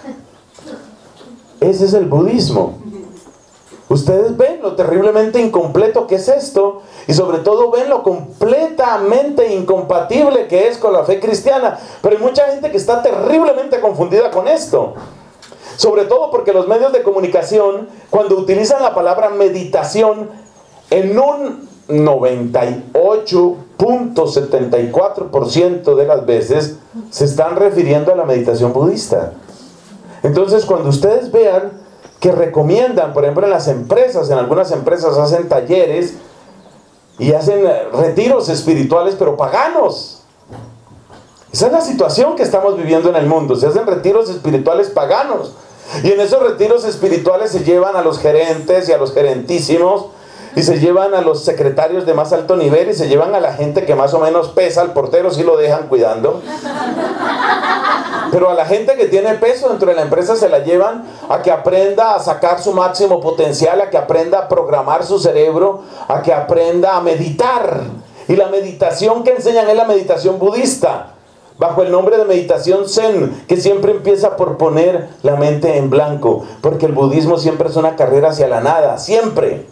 S1: Ese es el budismo. Ustedes ven lo terriblemente incompleto que es esto, y sobre todo ven lo completamente incompatible que es con la fe cristiana. Pero hay mucha gente que está terriblemente confundida con esto. Sobre todo porque los medios de comunicación, cuando utilizan la palabra meditación, en un noventa y ocho punto setenta y cuatro por ciento de las veces se están refiriendo a la meditación budista. Entonces, cuando ustedes vean que recomiendan, por ejemplo en las empresas, en algunas empresas hacen talleres y hacen retiros espirituales, pero paganos. Esa es la situación que estamos viviendo en el mundo. Se hacen retiros espirituales paganos, y en esos retiros espirituales se llevan a los gerentes y a los gerentísimos, y se llevan a los secretarios de más alto nivel, y se llevan a la gente que más o menos pesa. Al portero sí lo dejan cuidando, pero a la gente que tiene peso dentro de la empresa se la llevan a que aprenda a sacar su máximo potencial, a que aprenda a programar su cerebro, a que aprenda a meditar. Y la meditación que enseñan es la meditación budista, bajo el nombre de meditación zen, que siempre empieza por poner la mente en blanco, porque el budismo siempre es una carrera hacia la nada, siempre.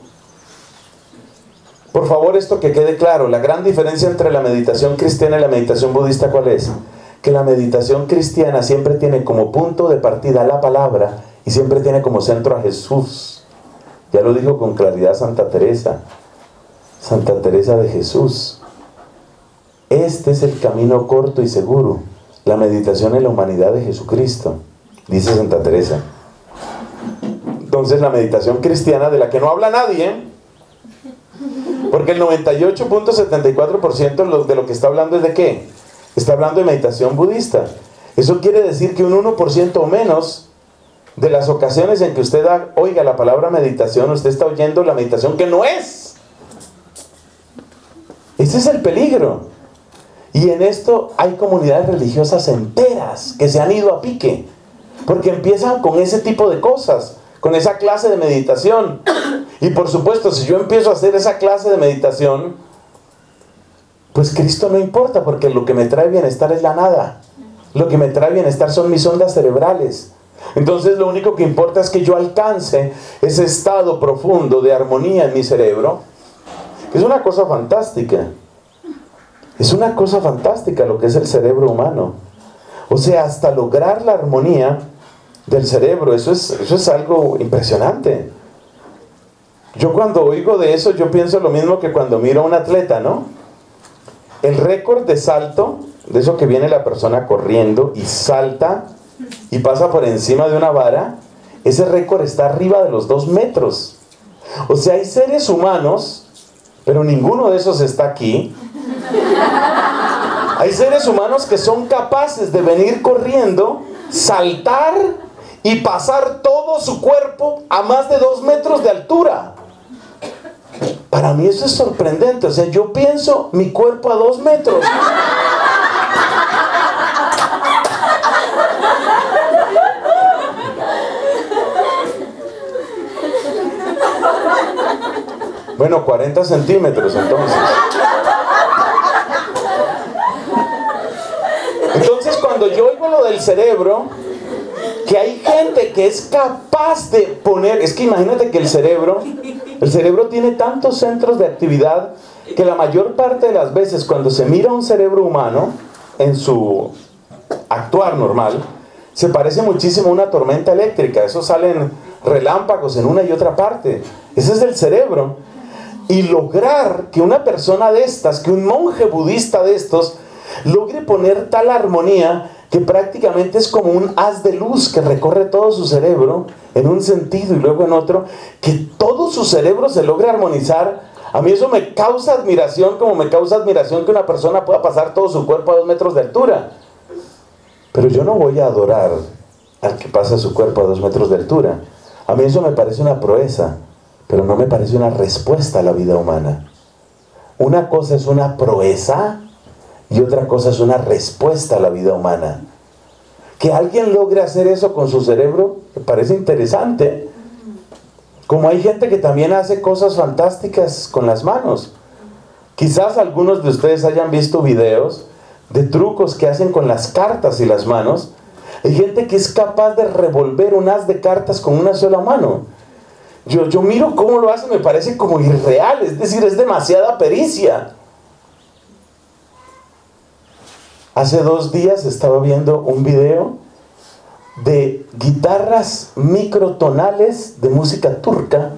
S1: Por favor, esto que quede claro, la gran diferencia entre la meditación cristiana y la meditación budista, ¿cuál es? Que la meditación cristiana siempre tiene como punto de partida la palabra y siempre tiene como centro a Jesús. Ya lo dijo con claridad Santa Teresa, Santa Teresa de Jesús. Este es el camino corto y seguro, la meditación en la humanidad de Jesucristo, dice Santa Teresa. Entonces la meditación cristiana, de la que no habla nadie, porque el noventa y ocho punto setenta y cuatro por ciento de lo que está hablando es de ¿qué? Está hablando de meditación budista. Eso quiere decir que un uno por ciento o menos de las ocasiones en que usted oiga la palabra meditación, usted está oyendo la meditación que no es. Ese es el peligro. Y en esto hay comunidades religiosas enteras que se han ido a pique, porque empiezan con ese tipo de cosas, con esa clase de meditación. Y por supuesto, si yo empiezo a hacer esa clase de meditación, pues Cristo no importa, porque lo que me trae bienestar es la nada. Lo que me trae bienestar son mis ondas cerebrales. Entonces lo único que importa es que yo alcance ese estado profundo de armonía en mi cerebro. Es una cosa fantástica. Es una cosa fantástica lo que es el cerebro humano. O sea, hasta lograr la armonía del cerebro, eso es, eso es algo impresionante. Yo cuando oigo de eso, yo pienso lo mismo que cuando miro a un atleta, ¿no? El récord de salto, de eso que viene la persona corriendo y salta y pasa por encima de una vara, ese récord está arriba de los dos metros. O sea, hay seres humanos, pero ninguno de esos está aquí. Hay seres humanos que son capaces de venir corriendo, saltar y pasar todo su cuerpo a más de dos metros de altura. Para mí eso es sorprendente. O sea, yo pienso mi cuerpo a dos metros. Bueno, cuarenta centímetros entonces. Entonces cuando yo oigo lo del cerebro, que hay gente que es capaz de poner, es que imagínate que el cerebro, el cerebro tiene tantos centros de actividad que la mayor parte de las veces cuando se mira un cerebro humano en su actuar normal, se parece muchísimo a una tormenta eléctrica. Eso salen relámpagos en una y otra parte. Ese es el cerebro. Y lograr que una persona de estas, que un monje budista de estos, logre poner tal armonía que prácticamente es como un haz de luz que recorre todo su cerebro en un sentido y luego en otro, que todo su cerebro se logre armonizar. A mí eso me causa admiración, como me causa admiración que una persona pueda pasar todo su cuerpo a dos metros de altura. Pero yo no voy a adorar al que pasa su cuerpo a dos metros de altura. A mí eso me parece una proeza, pero no me parece una respuesta a la vida humana. Una cosa es una proeza y otra cosa es una respuesta a la vida humana. Que alguien logre hacer eso con su cerebro me parece interesante. Como hay gente que también hace cosas fantásticas con las manos. Quizás algunos de ustedes hayan visto videos de trucos que hacen con las cartas y las manos. Hay gente que es capaz de revolver un haz de cartas con una sola mano. Yo, yo miro cómo lo hace, me parece como irreal, es decir, es demasiada pericia. Hace dos días estaba viendo un video de guitarras microtonales de música turca.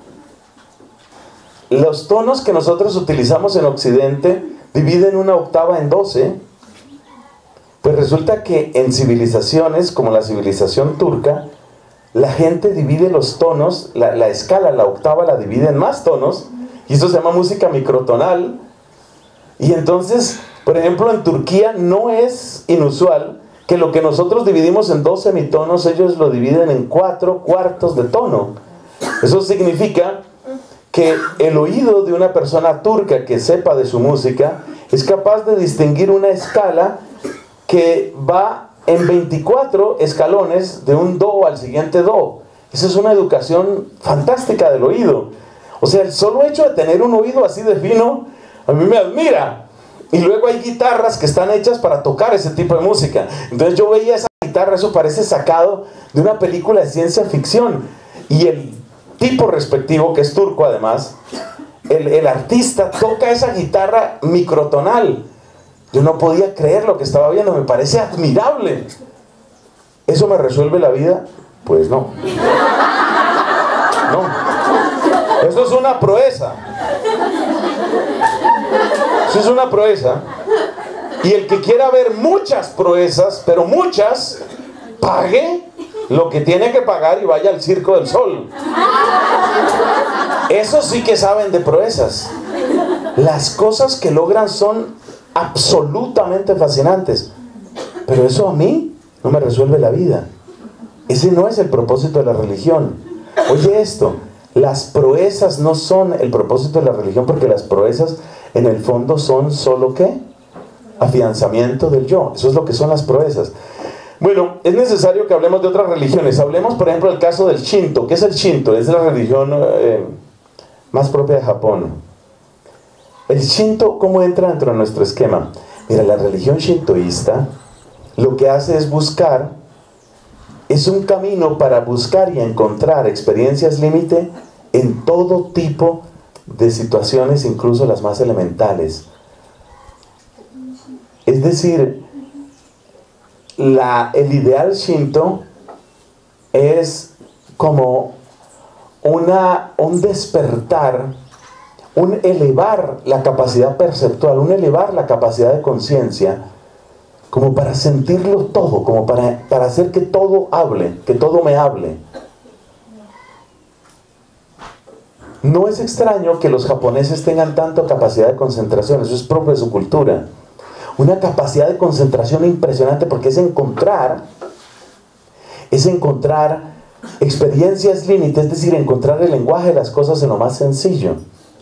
S1: Los tonos que nosotros utilizamos en Occidente dividen una octava en doce. Pues resulta que en civilizaciones como la civilización turca, la gente divide los tonos, la, la escala, la octava la divide en más tonos, y eso se llama música microtonal. Y entonces, por ejemplo, en Turquía no es inusual que lo que nosotros dividimos en dos semitonos, ellos lo dividen en cuatro cuartos de tono. Eso significa que el oído de una persona turca que sepa de su música es capaz de distinguir una escala que va en veinticuatro escalones de un do al siguiente do. Esa es una educación fantástica del oído. O sea, el solo hecho de tener un oído así de fino, a mí me admira. Y luego hay guitarras que están hechas para tocar ese tipo de música. Entonces yo veía esa guitarra, eso parece sacado de una película de ciencia ficción. Y el tipo respectivo, que es turco además, el, el artista toca esa guitarra microtonal. Yo no podía creer lo que estaba viendo, me parece admirable. ¿Eso me resuelve la vida? Pues no. No. Eso es una proeza. Eso es una proeza. Y el que quiera ver muchas proezas, pero muchas, pague lo que tiene que pagar y vaya al Circo del Sol. Esos sí que saben de proezas. Las cosas que logran son absolutamente fascinantes, pero eso a mí no me resuelve la vida. Ese no es el propósito de la religión. Oye esto, las proezas no son el propósito de la religión, porque las proezas en el fondo son solo ¿qué? Afianzamiento del yo. Eso es lo que son las proezas. Bueno, es necesario que hablemos de otras religiones. Hablemos por ejemplo del caso del Shinto. ¿Qué es el Shinto? Es la religión eh, más propia de Japón. El Shinto, ¿cómo entra dentro de nuestro esquema? Mira, la religión shintoísta lo que hace es buscar, es un camino para buscar y encontrar experiencias límite en todo tipo de situaciones, incluso las más elementales. Es decir, la, el ideal Shinto es como una, un despertar, un elevar la capacidad perceptual, un elevar la capacidad de conciencia, como para sentirlo todo, como para, para hacer que todo hable, que todo me hable. No es extraño que los japoneses tengan tanta capacidad de concentración, eso es propio de su cultura. Una capacidad de concentración impresionante, porque es encontrar, es encontrar experiencias límites, es decir, encontrar el lenguaje de las cosas en lo más sencillo.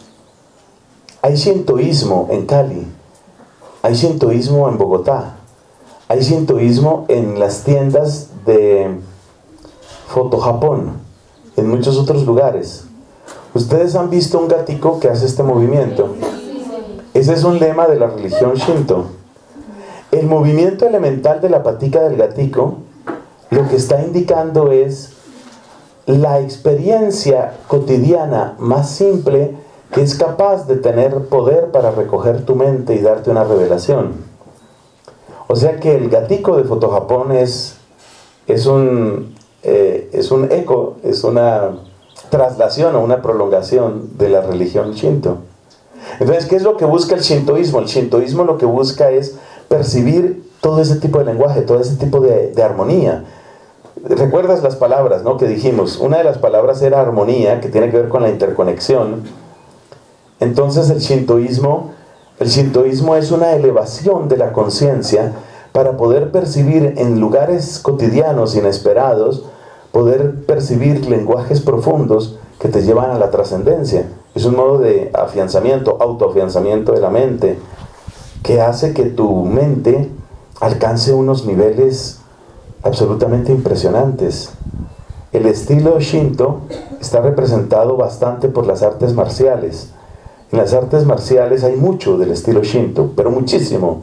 S1: Hay shintoísmo en Cali, hay shintoísmo en Bogotá, hay shintoísmo en las tiendas de Foto Japón, en muchos otros lugares. Ustedes han visto un gatico que hace este movimiento. Ese es un lema de la religión Shinto. El movimiento elemental de la patica del gatico lo que está indicando es la experiencia cotidiana más simple que es capaz de tener poder para recoger tu mente y darte una revelación. O sea que el gatico de Foto Japón es, es, un, eh, es un eco, es una traslación o una prolongación de la religión Shinto. Entonces, ¿qué es lo que busca el shintoísmo? El shintoísmo lo que busca es percibir todo ese tipo de lenguaje, todo ese tipo de, de armonía. ¿Recuerdas las palabras, ¿no?, que dijimos? Una de las palabras era armonía, que tiene que ver con la interconexión. Entonces el shintoísmo, el shintoísmo es una elevación de la conciencia para poder percibir en lugares cotidianos inesperados, poder percibir lenguajes profundos que te llevan a la trascendencia. Es un modo de afianzamiento, autoafianzamiento de la mente, que hace que tu mente alcance unos niveles absolutamente impresionantes. El estilo Shinto está representado bastante por las artes marciales. En las artes marciales hay mucho del estilo Shinto, pero muchísimo.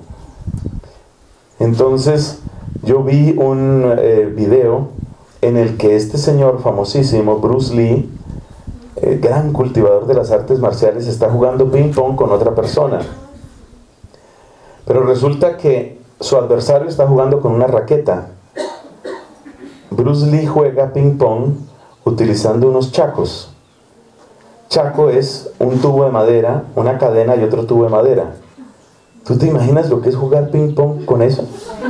S1: Entonces, yo vi un eh, video en el que este señor famosísimo, Bruce Lee, eh, gran cultivador de las artes marciales, está jugando ping pong con otra persona. Pero resulta que su adversario está jugando con una raqueta. Bruce Lee juega ping pong utilizando unos chacos. Chaco es un tubo de madera, una cadena y otro tubo de madera. ¿Tú te imaginas lo que es jugar ping pong con eso?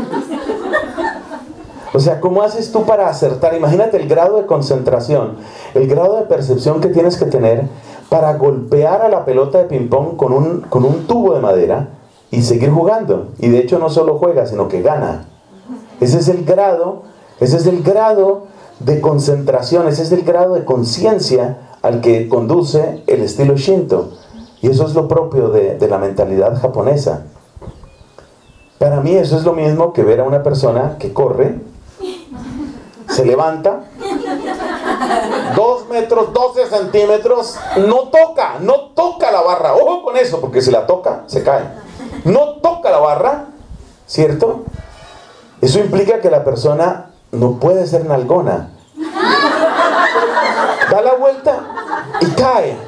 S1: O sea, ¿cómo haces tú para acertar? Imagínate el grado de concentración, el grado de percepción que tienes que tener para golpear a la pelota de ping pong con un, con un tubo de madera y seguir jugando. Y de hecho no solo juega, sino que gana. Ese es el grado, ese es el grado de concentración, ese es el grado de conciencia al que conduce el estilo Shinto. Y eso es lo propio de, de la mentalidad japonesa. Para mí eso es lo mismo que ver a una persona que corre, se levanta, dos metros, doce centímetros, no toca, no toca la barra. Ojo con eso, porque si la toca, se cae. No toca la barra, ¿cierto? Eso implica que la persona no puede ser nalgona. Da la vuelta y cae.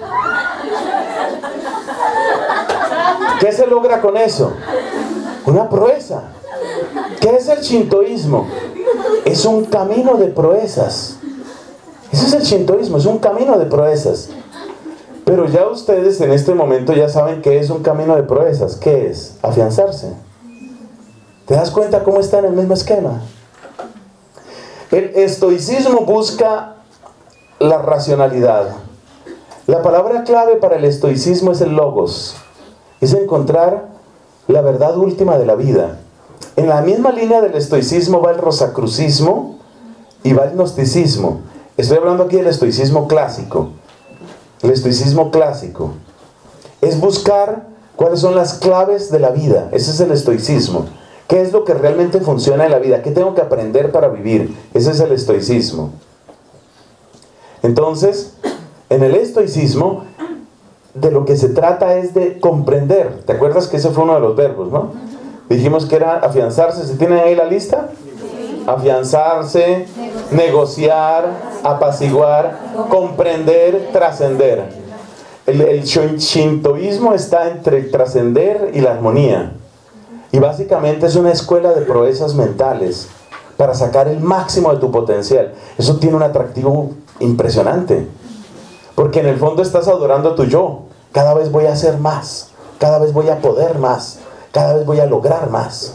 S1: ¿Qué se logra con eso? Una proeza. ¿Qué es el shintoísmo? Es un camino de proezas. Ese es el shintoísmo, es un camino de proezas. Pero ya ustedes en este momento ya saben qué es un camino de proezas. ¿Qué es? Afianzarse. ¿Te das cuenta cómo está en el mismo esquema? El estoicismo busca la racionalidad. La palabra clave para el estoicismo es el logos. Es encontrar la verdad última de la vida. En la misma línea del estoicismo va el rosacrucismo y va el gnosticismo. Estoy hablando aquí del estoicismo clásico. El estoicismo clásico es buscar cuáles son las claves de la vida. Ese es el estoicismo. ¿Qué es lo que realmente funciona en la vida? ¿Qué tengo que aprender para vivir? Ese es el estoicismo. Entonces, en el estoicismo, de lo que se trata es de comprender. ¿Te acuerdas que ese fue uno de los verbos, no? Dijimos que era afianzarse. ¿Se tienen ahí la lista? Sí. Afianzarse, negociar, apaciguar, comprender, trascender. El, el shintoísmo está entre el trascender y la armonía. Y básicamente es una escuela de proezas mentales para sacar el máximo de tu potencial. Eso tiene un atractivo impresionante. Porque en el fondo estás adorando a tu yo. Cada vez voy a hacer más. Cada vez voy a poder más. Cada vez voy a lograr más.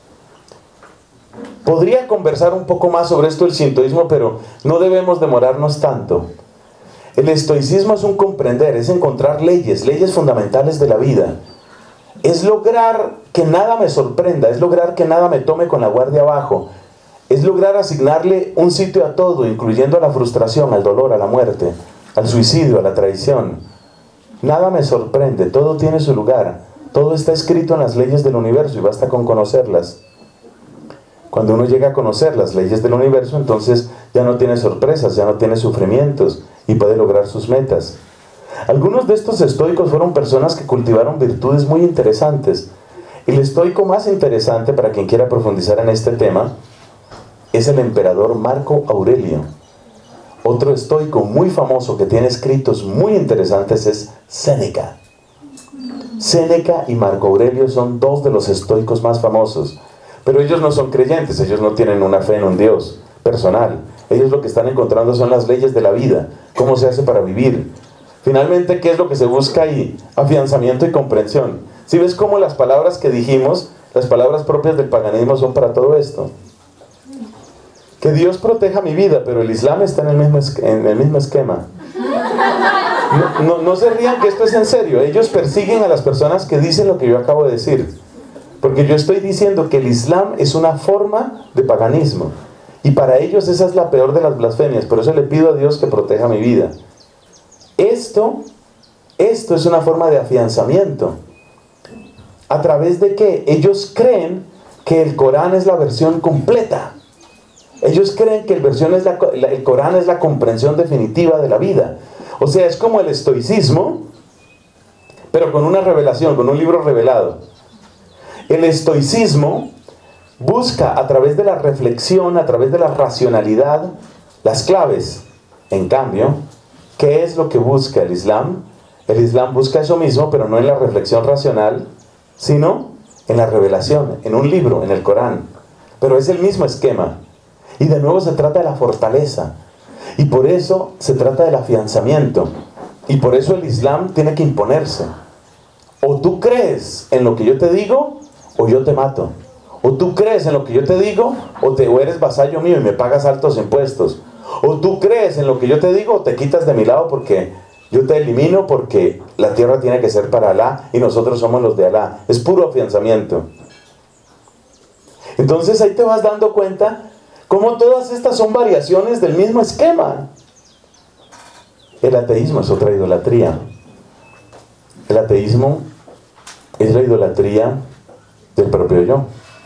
S1: Podría conversar un poco más sobre esto del shintoísmo, pero no debemos demorarnos tanto. El estoicismo es un comprender, es encontrar leyes, leyes fundamentales de la vida. Es lograr que nada me sorprenda, es lograr que nada me tome con la guardia abajo. Es lograr asignarle un sitio a todo, incluyendo a la frustración, al dolor, a la muerte, al suicidio, a la traición. Nada me sorprende, todo tiene su lugar. Todo está escrito en las leyes del universo y basta con conocerlas. Cuando uno llega a conocer las leyes del universo, entonces ya no tiene sorpresas, ya no tiene sufrimientos y puede lograr sus metas. Algunos de estos estoicos fueron personas que cultivaron virtudes muy interesantes. El estoico más interesante, para quien quiera profundizar en este tema, es el emperador Marco Aurelio. Otro estoico muy famoso que tiene escritos muy interesantes es Séneca. Séneca y Marco Aurelio son dos de los estoicos más famosos. Pero ellos no son creyentes, ellos no tienen una fe en un Dios personal. Ellos lo que están encontrando son las leyes de la vida, cómo se hace para vivir. Finalmente, ¿qué es lo que se busca ahí? Afianzamiento y comprensión. ¿Sí ves cómo las palabras que dijimos, las palabras propias del paganismo son para todo esto? Que Dios proteja mi vida, pero el Islam está en el mismo, en el mismo esquema. No, no, no se rían que esto es en serio. Ellos persiguen a las personas que dicen lo que yo acabo de decir. Porque yo estoy diciendo que el Islam es una forma de paganismo. Y para ellos esa es la peor de las blasfemias. Por eso le pido a Dios que proteja mi vida. Esto, esto es una forma de afianzamiento. ¿A través de qué? Ellos creen que el Corán es la versión completa. Ellos creen que el, versión es la, el Corán es la comprensión definitiva de la vida. O sea, es como el estoicismo, pero con una revelación, con un libro revelado. El estoicismo busca a través de la reflexión, a través de la racionalidad, las claves. En cambio, ¿qué es lo que busca el Islam? El Islam busca eso mismo, pero no en la reflexión racional, sino en la revelación, en un libro, en el Corán. Pero es el mismo esquema. Y de nuevo se trata de la fortaleza. Y por eso se trata del afianzamiento. Y por eso el Islam tiene que imponerse. O tú crees en lo que yo te digo, o yo te mato. O tú crees en lo que yo te digo, o, te, o eres vasallo mío y me pagas altos impuestos. O tú crees en lo que yo te digo, o te quitas de mi lado porque yo te elimino, porque la tierra tiene que ser para Alá y nosotros somos los de Alá. Es puro afianzamiento. Entonces ahí te vas dando cuenta cómo todas estas son variaciones del mismo esquema. El ateísmo es otra idolatría. El ateísmo es la idolatría del propio yo.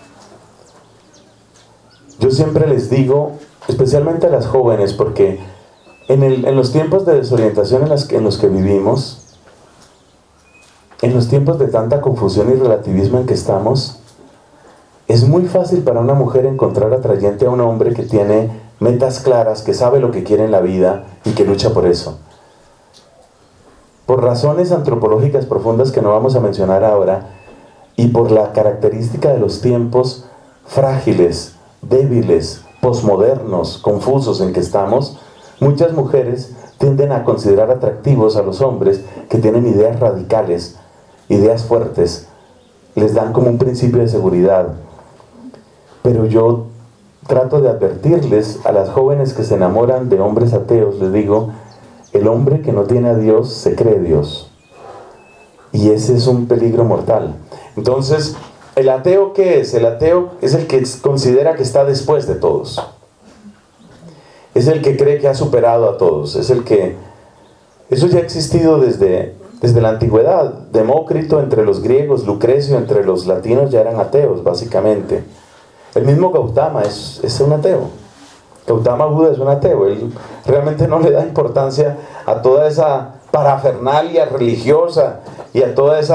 S1: Yo siempre les digo, especialmente a las jóvenes, porque en, el, en los tiempos de desorientación en, las que, en los que vivimos, en los tiempos de tanta confusión y relativismo en que estamos, es muy fácil para una mujer encontrar atrayente a un hombre que tiene metas claras, que sabe lo que quiere en la vida y que lucha por eso. Por razones antropológicas profundas que no vamos a mencionar ahora, y por la característica de los tiempos frágiles, débiles, posmodernos, confusos en que estamos, muchas mujeres tienden a considerar atractivos a los hombres que tienen ideas radicales, ideas fuertes, les dan como un principio de seguridad. Pero yo trato de advertirles a las jóvenes que se enamoran de hombres ateos, les digo, el hombre que no tiene a Dios se cree Dios. Y ese es un peligro mortal. Entonces, ¿el ateo qué es? El ateo es el que considera que está después de todos. Es el que cree que ha superado a todos. Es el que... Eso ya ha existido desde, desde la antigüedad. Demócrito entre los griegos, Lucrecio entre los latinos ya eran ateos, básicamente. El mismo Gautama es, es un ateo. Gautama Buda es un ateo. Él realmente no le da importancia a toda esa parafernalia religiosa y a toda esa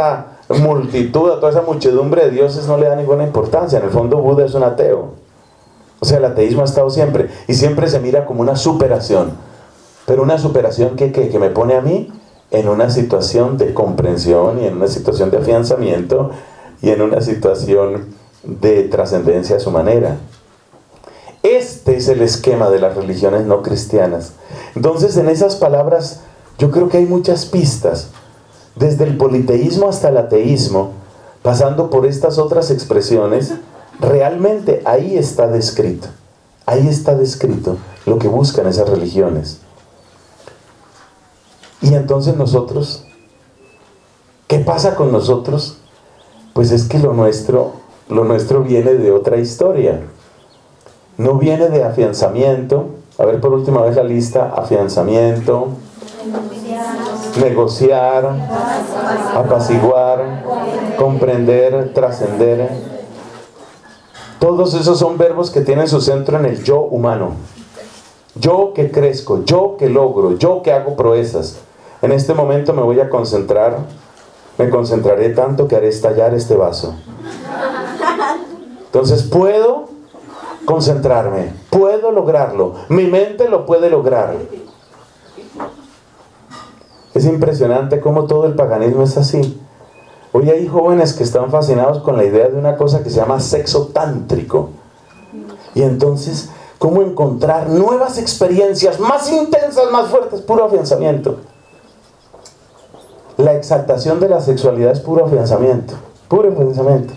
S1: multitud, a toda esa muchedumbre de dioses no le da ninguna importancia. En el fondo Buda es un ateo. O sea, el ateísmo ha estado siempre, y siempre se mira como una superación. Pero una superación que, que, que me pone a mí en una situación de comprensión y en una situación de afianzamiento y en una situación de trascendencia a su manera. Este es el esquema de las religiones no cristianas. Entonces, en esas palabras yo creo que hay muchas pistas, desde el politeísmo hasta el ateísmo, pasando por estas otras expresiones. Realmente ahí está descrito, ahí está descrito lo que buscan esas religiones. Y entonces nosotros, ¿qué pasa con nosotros? Pues es que lo nuestro, lo nuestro viene de otra historia. No viene de afianzamiento. A ver por última vez la lista: afianzamiento, negociar, apaciguar, comprender, trascender. Todos esos son verbos que tienen su centro en el yo humano. Yo que crezco, yo que logro, yo que hago proezas. En este momento me voy a concentrar, me concentraré tanto que haré estallar este vaso. Entonces puedo concentrarme, puedo lograrlo, mi mente lo puede lograr. Es impresionante cómo todo el paganismo es así. Hoy hay jóvenes que están fascinados con la idea de una cosa que se llama sexo tántrico. Y entonces, ¿cómo encontrar nuevas experiencias más intensas, más fuertes? Puro afianzamiento. La exaltación de la sexualidad es puro afianzamiento. Puro afianzamiento.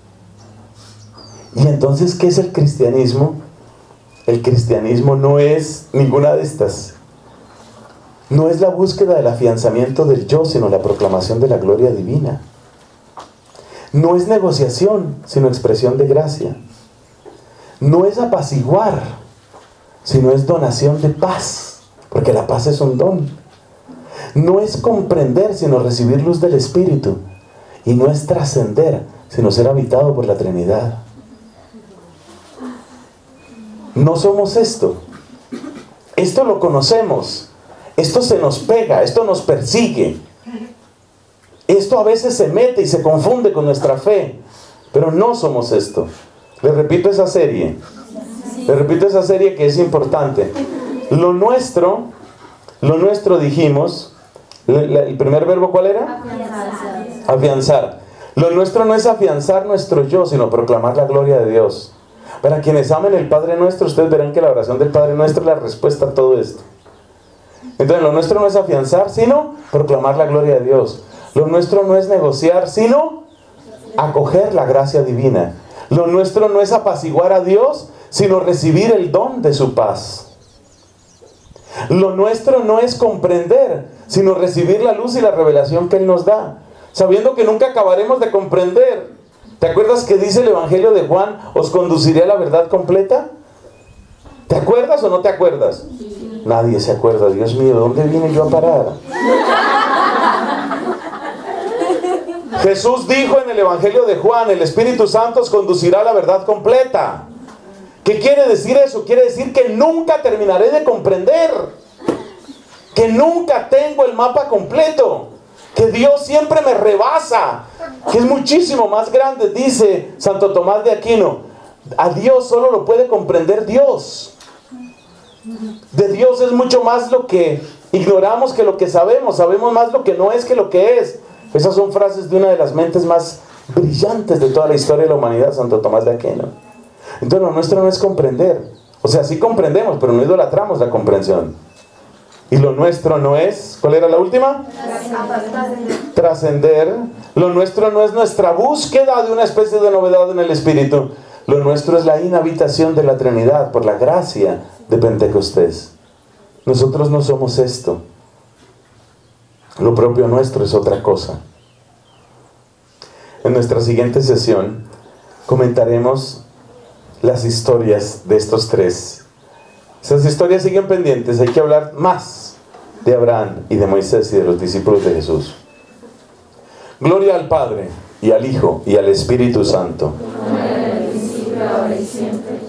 S1: Y entonces, ¿qué es el cristianismo? El cristianismo no es ninguna de estas. No es la búsqueda del afianzamiento del yo, sino la proclamación de la gloria divina. No es negociación, sino expresión de gracia. No es apaciguar, sino es donación de paz, porque la paz es un don. No es comprender, sino recibir luz del Espíritu. Y no es trascender, sino ser habitado por la Trinidad. No somos esto. Esto lo conocemos. Esto se nos pega, esto nos persigue. Esto a veces se mete y se confunde con nuestra fe. Pero no somos esto. Les repito esa serie. Les repito esa serie que es importante. Lo nuestro, lo nuestro dijimos, ¿el primer verbo cuál era? Afianzar. Afianzar. Lo nuestro no es afianzar nuestro yo, sino proclamar la gloria de Dios. Para quienes amen el Padre Nuestro, ustedes verán que la oración del Padre Nuestro es la respuesta a todo esto. Entonces lo nuestro no es afianzar, sino proclamar la gloria de Dios. Lo nuestro no es negociar, sino acoger la gracia divina. Lo nuestro no es apaciguar a Dios, sino recibir el don de su paz. Lo nuestro no es comprender, sino recibir la luz y la revelación que Él nos da, sabiendo que nunca acabaremos de comprender. ¿Te acuerdas que dice el Evangelio de Juan: os conduciré a la verdad completa? ¿Te acuerdas o no te acuerdas? Nadie se acuerda. Dios mío, ¿dónde vine yo a parar? Jesús dijo en el Evangelio de Juan: el Espíritu Santo os conducirá a la verdad completa. ¿Qué quiere decir eso? Quiere decir que nunca terminaré de comprender, que nunca tengo el mapa completo, que Dios siempre me rebasa, que es muchísimo más grande. Dice Santo Tomás de Aquino: a Dios solo lo puede comprender Dios. De Dios es mucho más lo que ignoramos que lo que sabemos. Sabemos más lo que no es que lo que es. Esas son frases de una de las mentes más brillantes de toda la historia de la humanidad, Santo Tomás de Aquino. Entonces lo nuestro no es comprender. O sea, sí comprendemos, pero no idolatramos la comprensión. Y lo nuestro no es... ¿Cuál era la última? Trascender. Lo nuestro no es nuestra búsqueda de una especie de novedad en el Espíritu. Lo nuestro es la inhabitación de la Trinidad por la gracia de Pentecostés. Nosotros no somos esto. Lo propio nuestro es otra cosa. En nuestra siguiente sesión comentaremos las historias de estos tres. Esas historias siguen pendientes. Hay que hablar más de Abraham y de Moisés y de los discípulos de Jesús. Gloria al Padre, y al Hijo, y al Espíritu Santo.
S2: Como era en el principio, ahora y siempre,